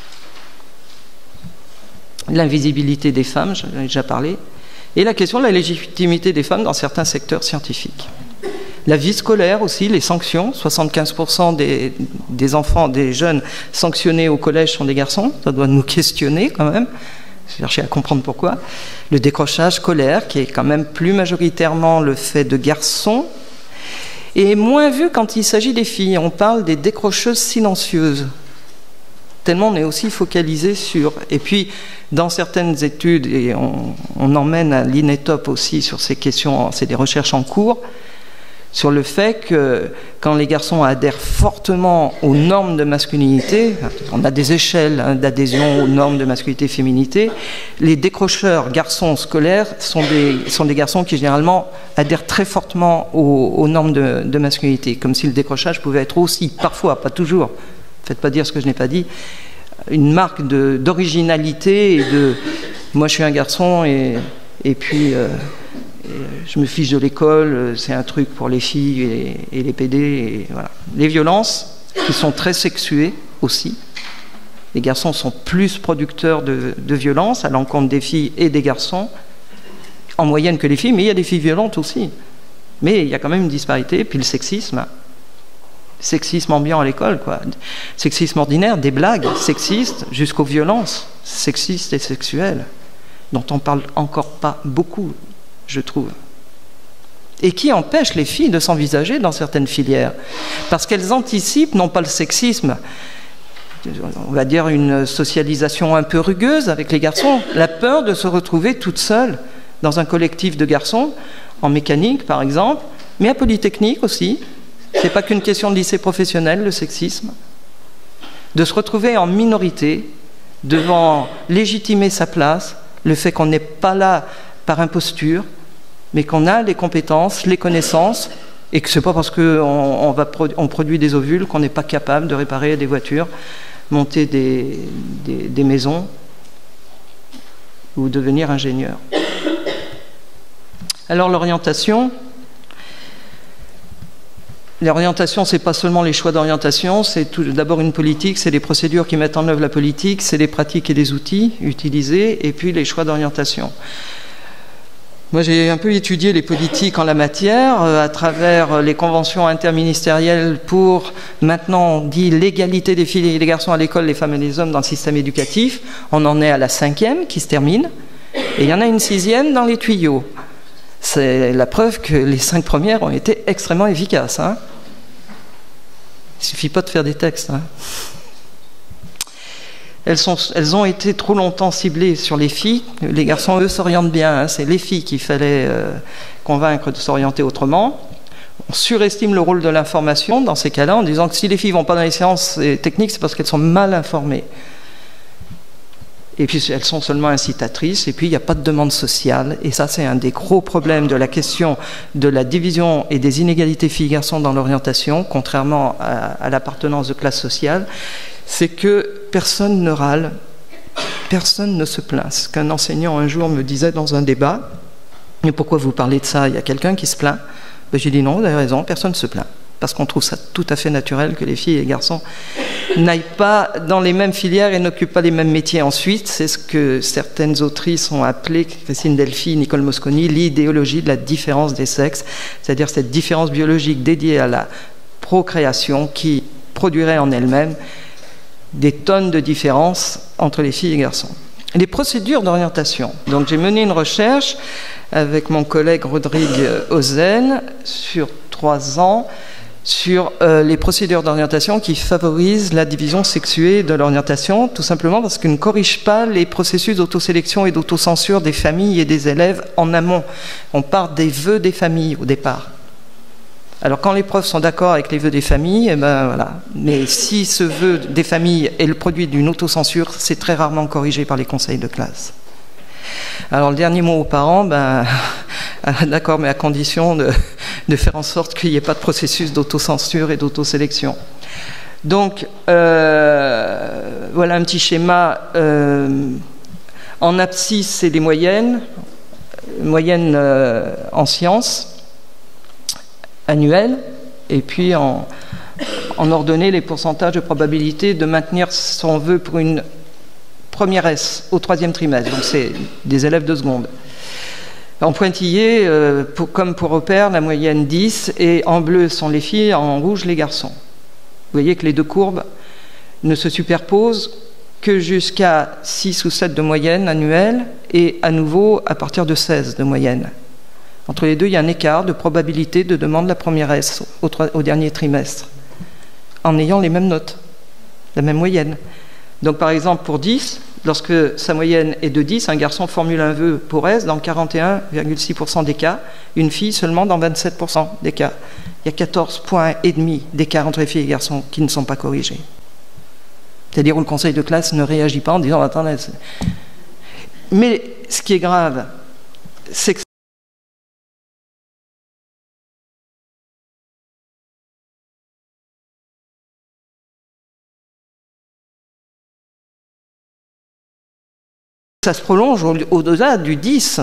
L'invisibilité des femmes, j'en ai déjà parlé, et la question de la légitimité des femmes dans certains secteurs scientifiques. La vie scolaire aussi, les sanctions, soixante-quinze pour cent des, des enfants, des jeunes sanctionnés au collège sont des garçons, ça doit nous questionner quand même. Chercher à comprendre pourquoi. Le décrochage scolaire, qui est quand même plus majoritairement le fait de garçons, est moins vu quand il s'agit des filles. On parle des décrocheuses silencieuses. tellement on est aussi focalisé sur... Et puis, dans certaines études, et on, on emmène à l'INETOP aussi sur ces questions, c'est des recherches en cours, sur le fait que quand les garçons adhèrent fortement aux normes de masculinité, on a des échelles hein, d'adhésion aux normes de masculinité et féminité, les décrocheurs garçons scolaires sont des, sont des garçons qui généralement adhèrent très fortement aux, aux normes de, de masculinité, comme si le décrochage pouvait être aussi, parfois, pas toujours, faites pas dire ce que je n'ai pas dit, une marque d'originalité et de moi je suis un garçon et, et puis euh, et je me fiche de l'école, c'est un truc pour les filles et, et les pédés. Et voilà. Les violences qui sont très sexuées aussi. Les garçons sont plus producteurs de, de violences à l'encontre des filles et des garçons en moyenne que les filles, mais il y a des filles violentes aussi. Mais il y a quand même une disparité. Puis le sexisme. Sexisme ambiant à l'école, quoi. Sexisme ordinaire, des blagues sexistes jusqu'aux violences sexistes et sexuelles, dont on parle encore pas beaucoup, je trouve. Et qui empêche les filles de s'envisager dans certaines filières. Parce qu'elles anticipent, non pas le sexisme, on va dire une socialisation un peu rugueuse avec les garçons, la peur de se retrouver toute seule dans un collectif de garçons, en mécanique par exemple, mais à Polytechnique aussi. C'est pas qu'une question de lycée professionnel, le sexisme. De se retrouver en minorité, devant légitimer sa place, le fait qu'on n'est pas là par imposture, mais qu'on a les compétences, les connaissances, et que c'est pas parce qu'on on va on produit des ovules qu'on n'est pas capable de réparer des voitures, monter des, des, des maisons ou devenir ingénieur. Alors l'orientation... L'orientation, ce n'est pas seulement les choix d'orientation, c'est d'abord une politique, c'est les procédures qui mettent en œuvre la politique, c'est les pratiques et les outils utilisés, et puis les choix d'orientation. Moi, j'ai un peu étudié les politiques en la matière, euh, à travers les conventions interministérielles pour, maintenant, on dit l'égalité des filles et des garçons à l'école, les femmes et les hommes dans le système éducatif. On en est à la cinquième qui se termine, et il y en a une sixième dans les tuyaux. C'est la preuve que les cinq premières ont été extrêmement efficaces. Hein. Il ne suffit pas de faire des textes. Hein. Elles, sont, elles ont été trop longtemps ciblées sur les filles. Les garçons, eux, s'orientent bien. Hein. C'est les filles qu'il fallait euh, convaincre de s'orienter autrement. On surestime le rôle de l'information dans ces cas-là en disant que si les filles ne vont pas dans les sciences techniques, c'est parce qu'elles sont mal informées. Et puis elles sont seulement incitatrices, et puis il n'y a pas de demande sociale. Et ça, c'est un des gros problèmes de la question de la division et des inégalités filles-garçons dans l'orientation, contrairement à, à l'appartenance de classe sociale, c'est que personne ne râle, personne ne se plaint. Ce qu'un enseignant un jour me disait dans un débat, « Mais pourquoi vous parlez de ça? Il y a quelqu'un qui se plaint ?» Ben, j'ai dit « Non, vous avez raison, personne ne se plaint. » Parce qu'on trouve ça tout à fait naturel que les filles et les garçons n'aillent pas dans les mêmes filières et n'occupent pas les mêmes métiers ensuite. C'est ce que certaines autrices ont appelé, Christine Delphi, Nicole Mosconi, l'idéologie de la différence des sexes, c'est-à-dire cette différence biologique dédiée à la procréation qui produirait en elle-même des tonnes de différences entre les filles et les garçons. Les procédures d'orientation. Donc j'ai mené une recherche avec mon collègue Rodrigue Ozen sur trois ans sur euh, les procédures d'orientation qui favorisent la division sexuée de l'orientation, tout simplement parce qu'elles ne corrigent pas les processus d'autosélection et d'autocensure des familles et des élèves en amont. On part des vœux des familles au départ. Alors quand les profs sont d'accord avec les vœux des familles, eh ben, voilà. Mais si ce vœu des familles est le produit d'une autocensure, c'est très rarement corrigé par les conseils de classe. Alors le dernier mot aux parents, ben, d'accord, mais à condition de, de faire en sorte qu'il n'y ait pas de processus d'autocensure et d'autosélection. Donc euh, voilà un petit schéma. Euh, en abscisse, c'est des moyennes, moyennes euh, en sciences annuelles, et puis en, en ordonnée les pourcentages de probabilité de maintenir son vœu pour une première S au troisième trimestre, donc c'est des élèves de seconde. En pointillé, euh, pour, comme pour repère, la moyenne dix, et en bleu sont les filles, en rouge les garçons. Vous voyez que les deux courbes ne se superposent que jusqu'à six ou sept de moyenne annuelle, et à nouveau à partir de seize de moyenne. Entre les deux, il y a un écart de probabilité de demande de la première S au, au dernier trimestre, en ayant les mêmes notes, la même moyenne. Donc par exemple pour dix, lorsque sa moyenne est de dix, un garçon formule un vœu pour S dans quarante et un virgule six pour cent des cas, une fille seulement dans vingt-sept pour cent des cas. Il y a quatorze points et demi d'écart entre les filles et les garçons qui ne sont pas corrigés. C'est-à-dire où le conseil de classe ne réagit pas en disant « attendez ». Mais ce qui est grave, c'est que ça se prolonge au-delà du dix.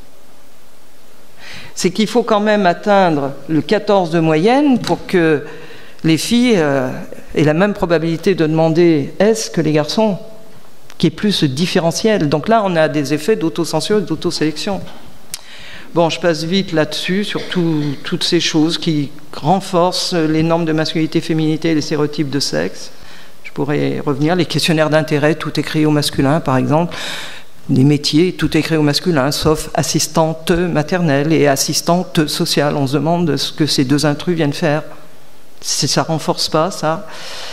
C'est qu'il faut quand même atteindre le quatorze de moyenne pour que les filles euh, aient la même probabilité de demander S que les garçons, qui est plus ce différentiel. Donc là, on a des effets d'autocensure et d'autosélection. Bon, je passe vite là-dessus, sur tout, toutes ces choses qui renforcent les normes de masculinité, féminité et les stéréotypes de sexe. Je pourrais revenir. Les questionnaires d'intérêt, tout écrit au masculin, par exemple. Les métiers, tout écrit au masculin, sauf assistante maternelle et assistante sociale. On se demande ce que ces deux intrus viennent faire. Si ça ne renforce pas, ça.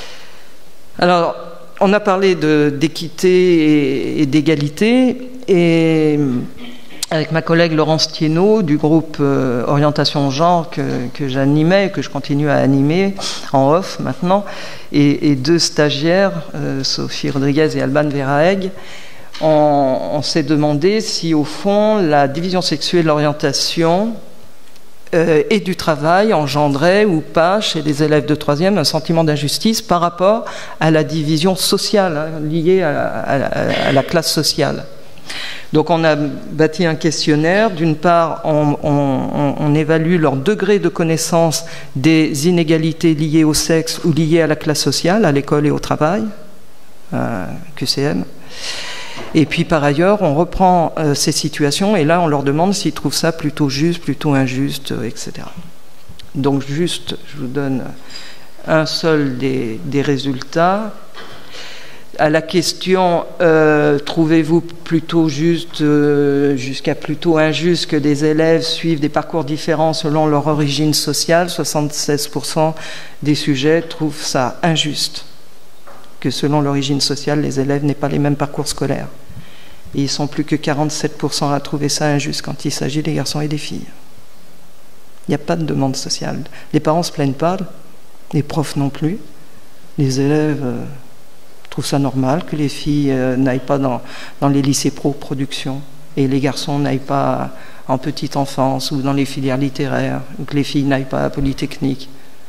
Alors, on a parlé d'équité et d'égalité, et avec ma collègue Laurence Thienot du groupe euh, Orientation Genre que, que j'animais, que je continue à animer en off maintenant, et, et deux stagiaires, euh, Sophie Rodriguez et Alban Verhaeg, on, on s'est demandé si au fond la division sexuée de l'orientation euh, et du travail engendrait ou pas chez les élèves de troisième un sentiment d'injustice par rapport à la division sociale, hein, liée à, à, à la classe sociale. Donc on a bâti un questionnaire. D'une part, on, on, on évalue leur degré de connaissance des inégalités liées au sexe ou liées à la classe sociale, à l'école et au travail, euh, Q C M. Et puis par ailleurs, on reprend euh, ces situations et là on leur demande s'ils trouvent ça plutôt juste, plutôt injuste, euh, et cetera. Donc juste, je vous donne un seul des, des résultats. À la question euh, trouvez-vous plutôt juste euh, jusqu'à plutôt injuste que des élèves suivent des parcours différents selon leur origine sociale, soixante-seize pour cent des sujets trouvent ça injuste que selon l'origine sociale les élèves n'aient pas les mêmes parcours scolaires. Et ils sont plus que quarante-sept pour cent à trouver ça injuste quand il s'agit des garçons et des filles. Il n'y a pas de demande sociale. Les parents ne se plaignent pas, les profs non plus, les élèves euh, trouvent ça normal que les filles euh, n'aillent pas dans, dans les lycées pro-production et les garçons n'aillent pas en petite enfance ou dans les filières littéraires, ou que les filles n'aillent pas à Polytechnique.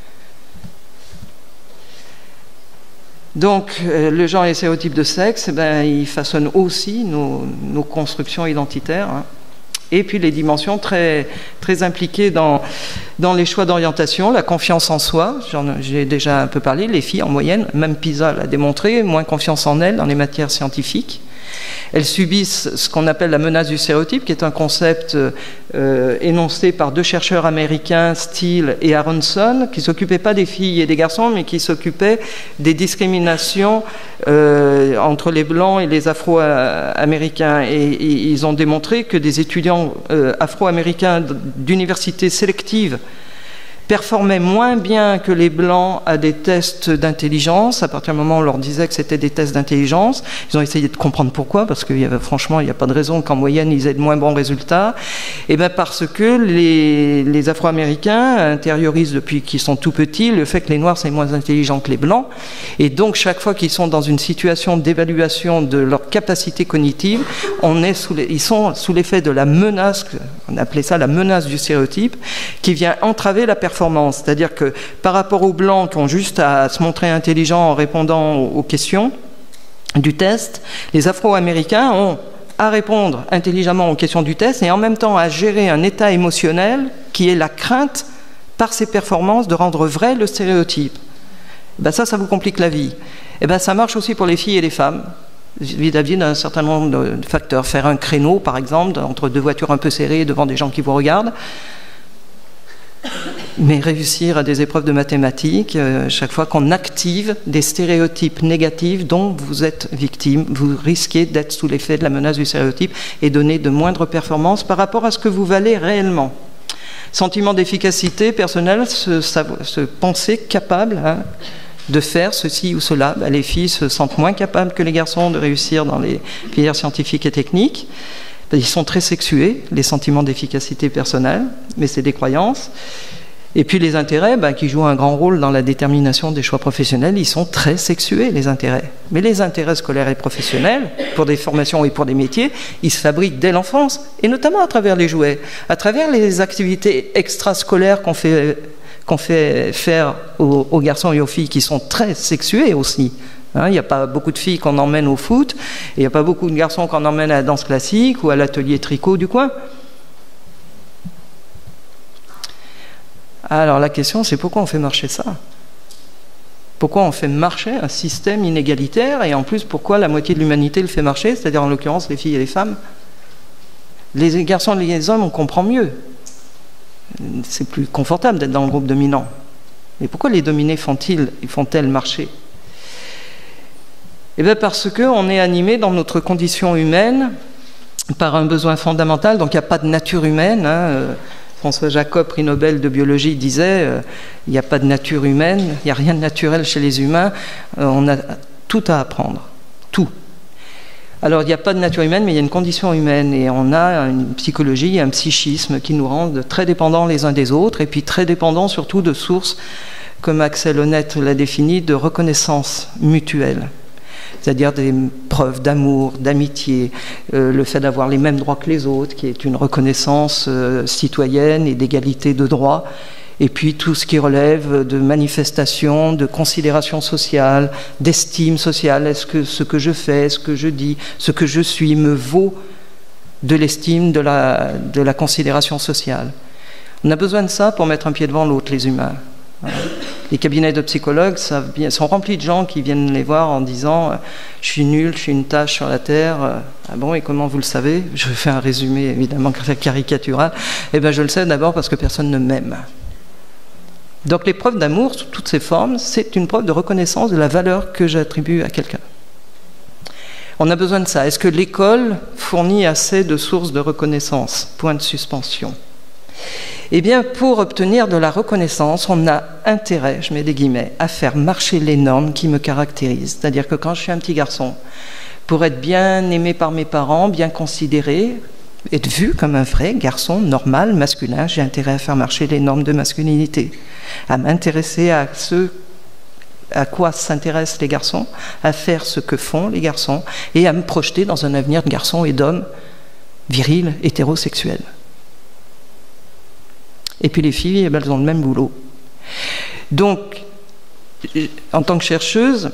Donc, euh, le genre et les stéréotypes de sexe, eh ben, ils façonnent aussi nos, nos constructions identitaires, hein. Et puis les dimensions très, très impliquées dans, dans les choix d'orientation, la confiance en soi, j'ai déjà un peu parlé, les filles en moyenne, même PISA l'a démontré, moins confiance en elles dans les matières scientifiques. Elles subissent ce qu'on appelle la menace du stéréotype, qui est un concept euh, énoncé par deux chercheurs américains, Steele et Aronson, qui ne s'occupaient pas des filles et des garçons, mais qui s'occupaient des discriminations euh, entre les blancs et les afro-américains. Et, et ils ont démontré que des étudiants euh, afro-américains d'universités sélectives performaient moins bien que les blancs à des tests d'intelligence. À partir du moment où on leur disait que c'était des tests d'intelligence, ils ont essayé de comprendre pourquoi, parce que y avait, franchement, il n'y a pas de raison qu'en moyenne, ils aient de moins bons résultats. Et bien parce que les, les Afro-Américains intériorisent depuis qu'ils sont tout petits le fait que les Noirs, c'est moins intelligent que les Blancs. Et donc, chaque fois qu'ils sont dans une situation d'évaluation de leur capacité cognitive, on est sous les, ils sont sous l'effet de la menace, on appelait ça la menace du stéréotype, qui vient entraver la performance. C'est-à-dire que par rapport aux Blancs qui ont juste à se montrer intelligents en répondant aux questions du test, les Afro-Américains ont à répondre intelligemment aux questions du test et en même temps à gérer un état émotionnel qui est la crainte par ces performances de rendre vrai le stéréotype. Ben ça, ça vous complique la vie. Et ben ça marche aussi pour les filles et les femmes, vis-à-vis d'un certain nombre de facteurs. Faire un créneau, par exemple, entre deux voitures un peu serrées devant des gens qui vous regardent. Mais réussir à des épreuves de mathématiques, euh, chaque fois qu'on active des stéréotypes négatifs dont vous êtes victime, vous risquez d'être sous l'effet de la menace du stéréotype et donner de moindres performances par rapport à ce que vous valez réellement. Sentiment d'efficacité personnelle, se, se penser capable, hein, de faire ceci ou cela. Ben, les filles se sentent moins capables que les garçons de réussir dans les filières scientifiques et techniques. Ben, ils sont très sexués, les sentiments d'efficacité personnelle, mais c'est des croyances. Et puis les intérêts, ben, qui jouent un grand rôle dans la détermination des choix professionnels, ils sont très sexués, les intérêts. Mais les intérêts scolaires et professionnels, pour des formations et pour des métiers, ils se fabriquent dès l'enfance, et notamment à travers les jouets, à travers les activités extrascolaires qu'on fait, qu'on fait faire aux, aux garçons et aux filles qui sont très sexués aussi. Hein, il n'y a pas beaucoup de filles qu'on emmène au foot, et il n'y a pas beaucoup de garçons qu'on emmène à la danse classique ou à l'atelier tricot du coin. Alors la question, c'est pourquoi on fait marcher ça? Pourquoi on fait marcher un système inégalitaire, et en plus pourquoi la moitié de l'humanité le fait marcher, c'est-à-dire en l'occurrence les filles et les femmes? Les garçons et les hommes, on comprend mieux. C'est plus confortable d'être dans le groupe dominant. Mais pourquoi les dominés font-ils, font-elles marcher? Eh bien parce qu'on est animé dans notre condition humaine par un besoin fondamental, donc il n'y a pas de nature humaine, hein. François Jacob, prix Nobel de biologie, disait euh, il n'y a pas de nature humaine, il n'y a rien de naturel chez les humains, euh, on a tout à apprendre, tout. Alors il n'y a pas de nature humaine, mais il y a une condition humaine, et on a une psychologie, un psychisme qui nous rendent très dépendants les uns des autres, et puis très dépendants surtout de sources, comme Axel Honneth l'a défini, de reconnaissance mutuelle. C'est-à-dire des preuves d'amour, d'amitié, euh, le fait d'avoir les mêmes droits que les autres, qui est une reconnaissance euh, citoyenne et d'égalité de droits, et puis tout ce qui relève de manifestations, de considération sociale, d'estime sociale. Est-ce que ce que je fais, ce que je dis, ce que je suis me vaut de l'estime, de la, de la considération sociale? On a besoin de ça pour mettre un pied devant l'autre, les humains. Voilà. Les cabinets de psychologues savent bien, sont remplis de gens qui viennent les voir en disant euh, « je suis nul, je suis une tâche sur la terre euh, ». Ah bon, et comment vous le savez? Je fais un résumé évidemment caricatural. Eh bien je le sais d'abord parce que personne ne m'aime. Donc les preuves d'amour, sous toutes ces formes, c'est une preuve de reconnaissance de la valeur que j'attribue à quelqu'un. On a besoin de ça. Est-ce que l'école fournit assez de sources de reconnaissance? Point de suspension. Eh bien, pour obtenir de la reconnaissance, on a intérêt, je mets des guillemets, à faire marcher les normes qui me caractérisent. C'est-à-dire que quand je suis un petit garçon, pour être bien aimé par mes parents, bien considéré, être vu comme un vrai garçon normal, masculin, j'ai intérêt à faire marcher les normes de masculinité, à m'intéresser à ce à quoi s'intéressent les garçons, à faire ce que font les garçons, et à me projeter dans un avenir de garçon et d'homme viril, hétérosexuel. Et puis les filles, elles ont le même boulot. Donc, en tant que chercheuse,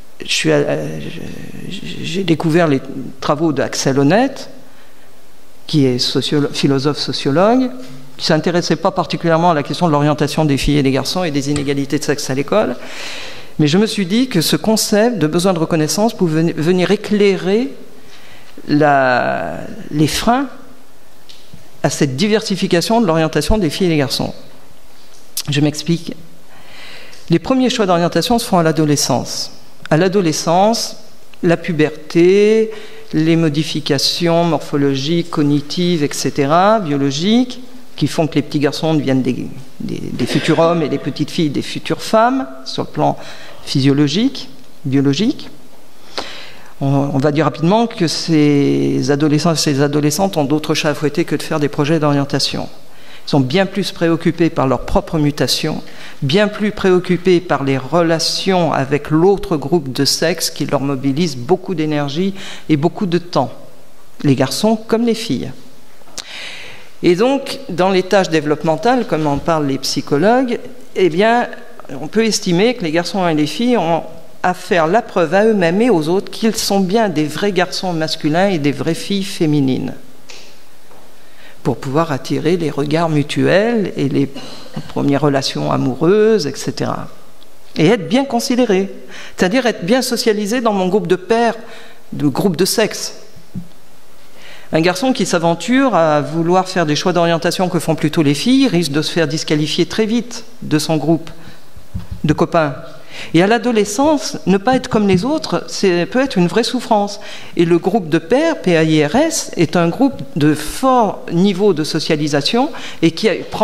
j'ai découvert les travaux d'Axel Honneth, qui est sociolo- philosophe-sociologue, qui ne s'intéressait pas particulièrement à la question de l'orientation des filles et des garçons et des inégalités de sexe à l'école. Mais je me suis dit que ce concept de besoin de reconnaissance pouvait venir éclairer la, les freins à cette diversification de l'orientation des filles et des garçons. Je m'explique. Les premiers choix d'orientation se font à l'adolescence. À l'adolescence, la puberté, les modifications morphologiques, cognitives, et cetera, biologiques, qui font que les petits garçons deviennent des, des, des futurs hommes et les petites filles des futures femmes, sur le plan physiologique, biologique. On va dire rapidement que ces adolescents et ces adolescentes ont d'autres chats à fouetter que de faire des projets d'orientation. Ils sont bien plus préoccupés par leur propre mutation, bien plus préoccupés par les relations avec l'autre groupe de sexe qui leur mobilise beaucoup d'énergie et beaucoup de temps, les garçons comme les filles. Et donc, dans les tâches développementales, comme en parlent les psychologues, eh bien, on peut estimer que les garçons et les filles ont à faire la preuve à eux-mêmes et aux autres qu'ils sont bien des vrais garçons masculins et des vraies filles féminines, pour pouvoir attirer les regards mutuels et les premières relations amoureuses, et cetera. Et être bien considéré, c'est-à-dire être bien socialisé dans mon groupe de pairs, de groupe de sexe. Un garçon qui s'aventure à vouloir faire des choix d'orientation que font plutôt les filles risque de se faire disqualifier très vite de son groupe de copains. Et à l'adolescence, ne pas être comme les autres, c'est, peut être une vraie souffrance. Et le groupe de pairs, P A I R S, est un groupe de fort niveau de socialisation et qui prend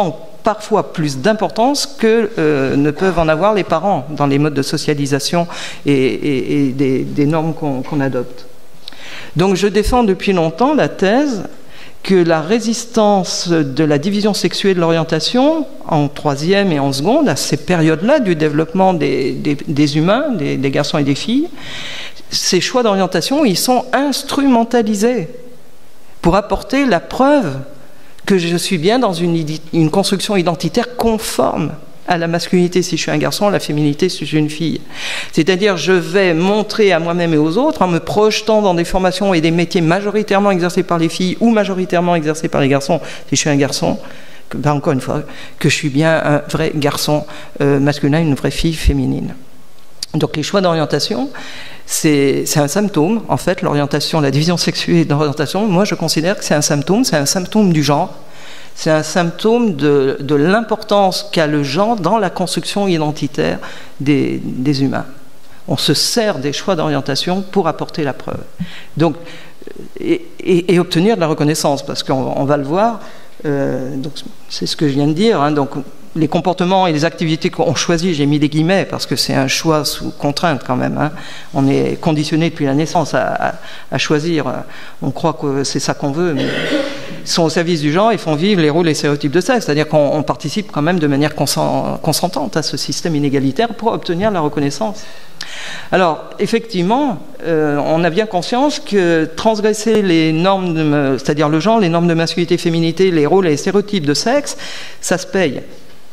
parfois plus d'importance que euh, ne peuvent en avoir les parents dans les modes de socialisation et, et, et des, des normes qu'on qu'on adopte. Donc je défends depuis longtemps la thèse que la résistance de la division sexuée de l'orientation en troisième et en seconde, à ces périodes-là du développement des, des, des humains, des, des garçons et des filles, ces choix d'orientation, ils sont instrumentalisés pour apporter la preuve que je suis bien dans une, une construction identitaire conforme à la masculinité si je suis un garçon, à la féminité si je suis une fille. C'est-à-dire, je vais montrer à moi-même et aux autres, en me projetant dans des formations et des métiers majoritairement exercés par les filles ou majoritairement exercés par les garçons si je suis un garçon, que, ben encore une fois, que je suis bien un vrai garçon euh, masculin, une vraie fille féminine. Donc les choix d'orientation, c'est un symptôme, en fait, l'orientation, la division sexuée d'orientation, moi je considère que c'est un symptôme, c'est un symptôme du genre. C'est un symptôme de, de l'importance qu'a le genre dans la construction identitaire des, des humains. On se sert des choix d'orientation pour apporter la preuve. Donc, et, et, et obtenir de la reconnaissance, parce qu'on on va le voir, euh, c'est ce que je viens de dire, hein, donc les comportements et les activités qu'on choisit, j'ai mis des guillemets parce que c'est un choix sous contrainte quand même. Hein. On est conditionné depuis la naissance à, à, à choisir. On croit que c'est ça qu'on veut, mais ils sont au service du genre, ils font vivre les rôles et les stéréotypes de sexe. C'est-à-dire qu'on participe quand même de manière consentante à ce système inégalitaire pour obtenir la reconnaissance. Alors, effectivement, euh, on a bien conscience que transgresser les normes, c'est-à-dire le genre, les normes de masculinité, féminité, les rôles et les stéréotypes de sexe, ça se paye.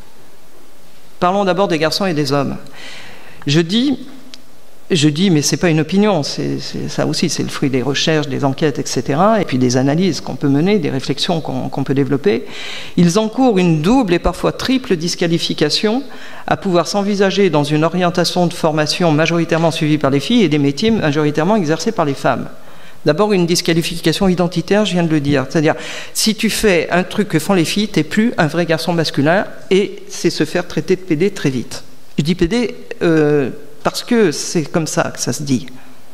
Parlons d'abord des garçons et des hommes. Je dis, je dis mais ce n'est pas une opinion, c'est, c'est, ça aussi c'est le fruit des recherches, des enquêtes, et cetera, et puis des analyses qu'on peut mener, des réflexions qu'on qu'on peut développer. Ils encourent une double et parfois triple disqualification à pouvoir s'envisager dans une orientation de formation majoritairement suivie par les filles et des métiers majoritairement exercés par les femmes. D'abord, une disqualification identitaire, je viens de le dire. C'est-à-dire, si tu fais un truc que font les filles, tu n'es plus un vrai garçon masculin et c'est se faire traiter de pédé très vite. Je dis pédé euh, parce que c'est comme ça que ça se dit.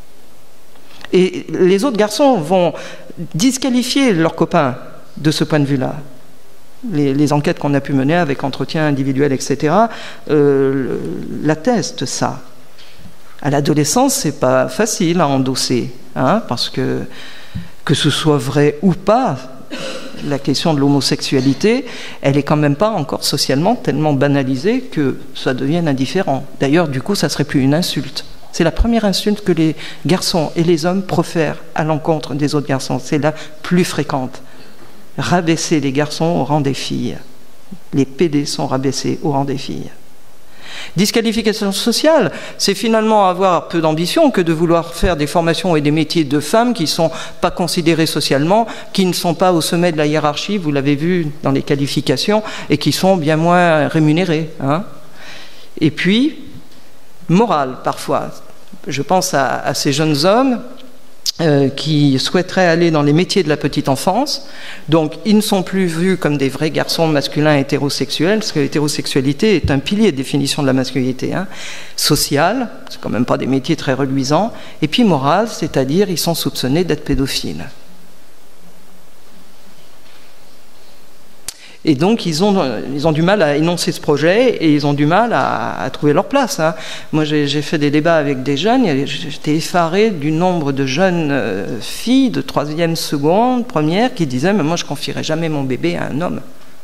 Et les autres garçons vont disqualifier leurs copains de ce point de vue-là. Les, les enquêtes qu'on a pu mener avec entretien individuel, et cetera, euh, l'attestent ça. À l'adolescence, c'est pas facile à endosser, hein, parce que, que ce soit vrai ou pas, la question de l'homosexualité, elle est quand même pas encore socialement tellement banalisée que ça devienne indifférent. D'ailleurs, du coup, ça serait plus une insulte. C'est la première insulte que les garçons et les hommes profèrent à l'encontre des autres garçons. C'est la plus fréquente. Rabaisser les garçons au rang des filles. Les pédés sont rabaissés au rang des filles. Disqualification sociale, c'est finalement avoir peu d'ambition que de vouloir faire des formations et des métiers de femmes qui ne sont pas considérés socialement, qui ne sont pas au sommet de la hiérarchie, vous l'avez vu dans les qualifications, et qui sont bien moins rémunérés. Hein. Et puis, morale parfois. Je pense à, à ces jeunes hommes Euh, qui souhaiteraient aller dans les métiers de la petite enfance. Donc, ils ne sont plus vus comme des vrais garçons masculins hétérosexuels, parce que l'hétérosexualité est un pilier de définition de la masculinité. Hein. Sociale, c'est quand même pas des métiers très reluisants, et puis morale, c'est-à-dire ils sont soupçonnés d'être pédophiles. Et donc, ils ont, ils ont du mal à énoncer ce projet et ils ont du mal à, à trouver leur place. Hein. Moi, j'ai fait des débats avec des jeunes, j'étais effaré du nombre de jeunes euh, filles de troisième, seconde, première, qui disaient « mais moi, je ne confierai jamais mon bébé à un homme ».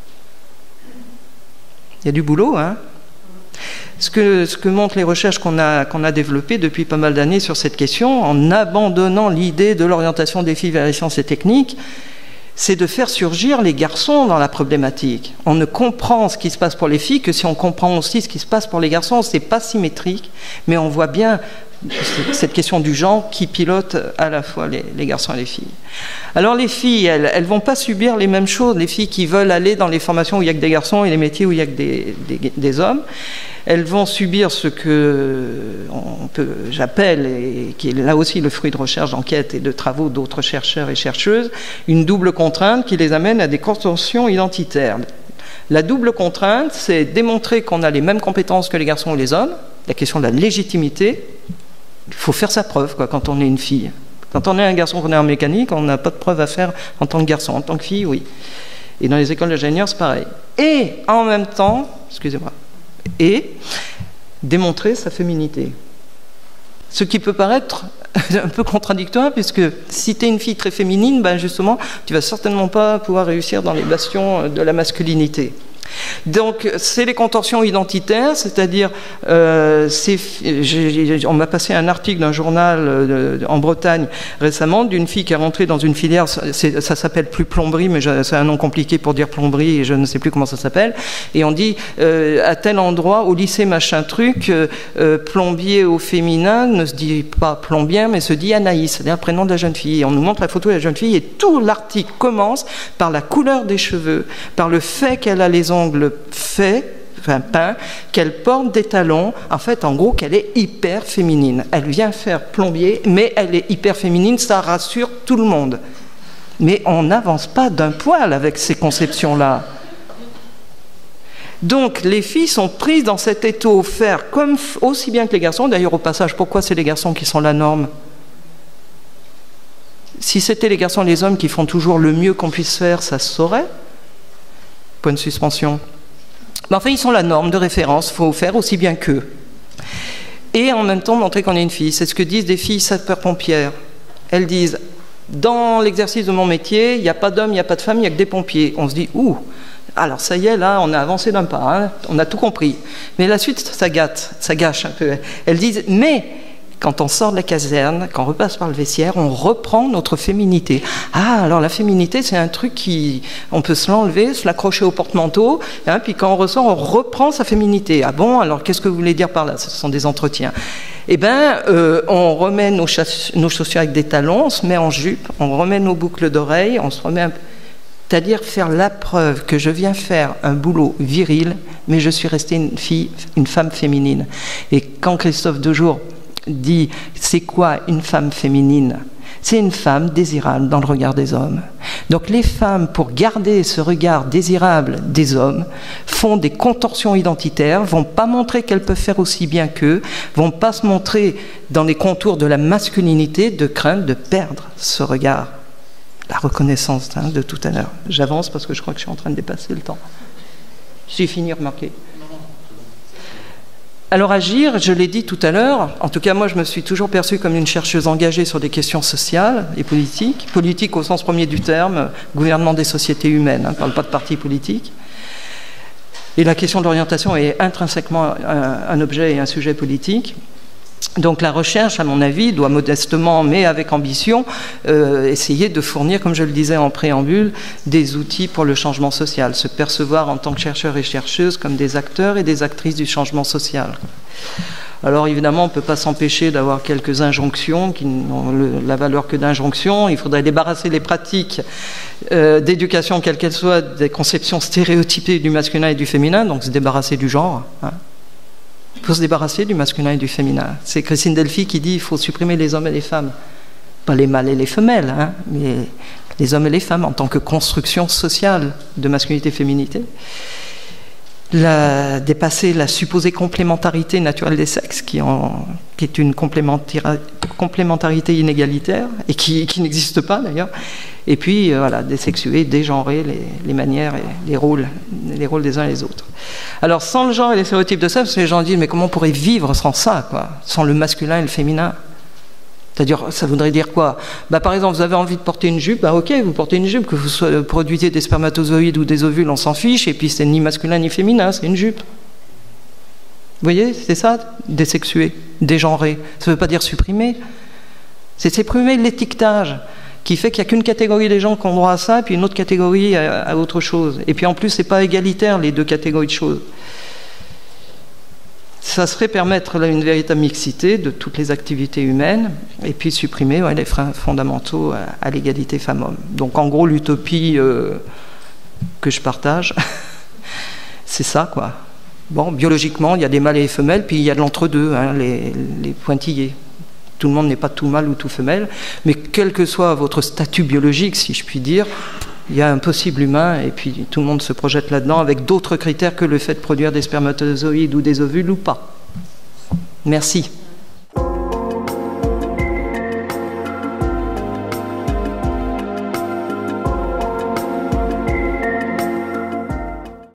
Il y a du boulot, hein. Ce que, ce que montrent les recherches qu'on a, qu'on a développées depuis pas mal d'années sur cette question, en abandonnant l'idée de l'orientation des filles vers les sciences et techniques, c'est de faire surgir les garçons dans la problématique. On ne comprend ce qui se passe pour les filles que si on comprend aussi ce qui se passe pour les garçons. C'est pas symétrique, mais on voit bien cette question du genre qui pilote à la fois les, les garçons et les filles. Alors les filles, elles elles vont pas subir les mêmes choses. Les filles qui veulent aller dans les formations où il y a que des garçons et les métiers où il y a que des, des, des hommes, elles vont subir ce que on peut, j'appelle, et qui est là aussi le fruit de recherche, d'enquête et de travaux d'autres chercheurs et chercheuses, une double contrainte qui les amène à des contorsions identitaires. La double contrainte, c'est démontrer qu'on a les mêmes compétences que les garçons et les hommes, la question de la légitimité. Il faut faire sa preuve quoi, quand on est une fille. Quand on est un garçon, qu'on est en mécanique, on n'a pas de preuve à faire en tant que garçon. En tant que fille, oui. Et dans les écoles d'ingénieurs, c'est pareil. Et en même temps, excusez-moi, et démontrer sa féminité. Ce qui peut paraître un peu contradictoire, puisque si tu es une fille très féminine, ben justement, tu vas certainement pas pouvoir réussir dans les bastions de la masculinité. Donc, c'est les contorsions identitaires, c'est-à-dire, euh, on m'a passé un article d'un journal euh, en Bretagne récemment d'une fille qui est rentrée dans une filière, ça s'appelle plus plomberie, mais c'est un nom compliqué pour dire plomberie et je ne sais plus comment ça s'appelle, et on dit euh, à tel endroit, au lycée machin truc, euh, euh, plombier au féminin ne se dit pas plombien, mais se dit Anaïs, c'est-à-dire le prénom de la jeune fille. Et on nous montre la photo de la jeune fille et tout l'article commence par la couleur des cheveux, par le fait qu'elle a les ongles fait, enfin peint, qu'elle porte des talons, en fait, en gros, qu'elle est hyper féminine. Elle vient faire plombier, mais elle est hyper féminine, ça rassure tout le monde. Mais on n'avance pas d'un poil avec ces conceptions-là. Donc, les filles sont prises dans cet étau faire comme aussi bien que les garçons. D'ailleurs, au passage, pourquoi c'est les garçons qui sont la norme? Si c'était les garçons et les hommes qui font toujours le mieux qu'on puisse faire, ça se saurait. Point de suspension. Mais enfin, ils sont la norme de référence, il faut faire aussi bien qu'eux. Et en même temps, montrer qu'on est une fille. C'est ce que disent des filles sapeurs-pompières. Elles disent, dans l'exercice de mon métier, il n'y a pas d'hommes, il n'y a pas de femmes, il n'y a que des pompiers. On se dit, ouh, alors ça y est, là, on a avancé d'un pas, hein, on a tout compris. Mais la suite, ça gâte, ça gâche un peu. Elles disent, mais quand on sort de la caserne, quand on repasse par le vestiaire, on reprend notre féminité. Ah, alors la féminité, c'est un truc qui... On peut se l'enlever, se l'accrocher au porte-manteau, hein, puis quand on ressort, on reprend sa féminité. Ah bon, alors qu'est-ce que vous voulez dire par là? Ce sont des entretiens. Eh bien, euh, on remet nos, nos chaussures avec des talons, on se met en jupe, on remet nos boucles d'oreilles, on se remet un... C'est-à-dire faire la preuve que je viens faire un boulot viril, mais je suis restée une fille, une femme féminine. Et quand Christophe Dejour dit c'est quoi une femme féminine? C'est une femme désirable dans le regard des hommes. Donc les femmes, pour garder ce regard désirable des hommes, font des contorsions identitaires, vont pas montrer qu'elles peuvent faire aussi bien qu'eux, vont pas se montrer dans les contours de la masculinité de crainte de perdre ce regard. La reconnaissance hein, de tout à l'heure. J'avance parce que je crois que je suis en train de dépasser le temps. J'ai fini, remarquez. Alors agir, je l'ai dit tout à l'heure, en tout cas moi je me suis toujours perçue comme une chercheuse engagée sur des questions sociales et politiques, politiques au sens premier du terme, gouvernement des sociétés humaines, hein, on ne parle pas de parti politique. Et la question de l'orientation est intrinsèquement un, un objet et un sujet politique. Donc la recherche, à mon avis, doit modestement, mais avec ambition, euh, essayer de fournir, comme je le disais en préambule, des outils pour le changement social, se percevoir en tant que chercheurs et chercheuses comme des acteurs et des actrices du changement social. Alors évidemment, on ne peut pas s'empêcher d'avoir quelques injonctions qui n'ont le, la valeur que d'injonctions. Il faudrait débarrasser les pratiques euh, d'éducation, quelles qu'elles soient, des conceptions stéréotypées du masculin et du féminin, donc se débarrasser du genre, hein. Il faut se débarrasser du masculin et du féminin. C'est Christine Delphi qui dit qu'il faut supprimer les hommes et les femmes. Pas les mâles et les femelles, hein, mais les hommes et les femmes en tant que construction sociale de masculinité-féminité. La, dépasser la supposée complémentarité naturelle des sexes, qui, en, qui est une complémentarité inégalitaire, et qui, qui n'existe pas d'ailleurs. Et puis, euh, voilà, désexuer, dégenrer les, les manières et les rôles, les rôles des uns et des autres. Alors, sans le genre et les stéréotypes de ça, parce que les gens disent, mais comment on pourrait vivre sans ça, quoi, sans le masculin et le féminin? C'est-à-dire, ça voudrait dire quoi? Bah, par exemple, vous avez envie de porter une jupe, bah, ok, vous portez une jupe, que vous soyez, produisez des spermatozoïdes ou des ovules, on s'en fiche, et puis c'est ni masculin ni féminin, c'est une jupe. Vous voyez, c'est ça, désexuer, dégenrer. Ça ne veut pas dire supprimer. C'est supprimer l'étiquetage qui fait qu'il n'y a qu'une catégorie des gens qui ont droit à ça, puis une autre catégorie à, à autre chose. Et puis en plus, ce n'est pas égalitaire, les deux catégories de choses. Ça serait permettre là, une véritable mixité de toutes les activités humaines et puis supprimer ouais, les freins fondamentaux à, à l'égalité femmes-hommes. Donc en gros, l'utopie euh, que je partage, c'est ça, quoi. Bon, biologiquement, il y a des mâles et des femelles, puis il y a de l'entre-deux, hein, les, les pointillés. Tout le monde n'est pas tout mâle ou tout femelle, mais quel que soit votre statut biologique, si je puis dire, il y a un possible humain, et puis tout le monde se projette là-dedans avec d'autres critères que le fait de produire des spermatozoïdes ou des ovules ou pas. Merci.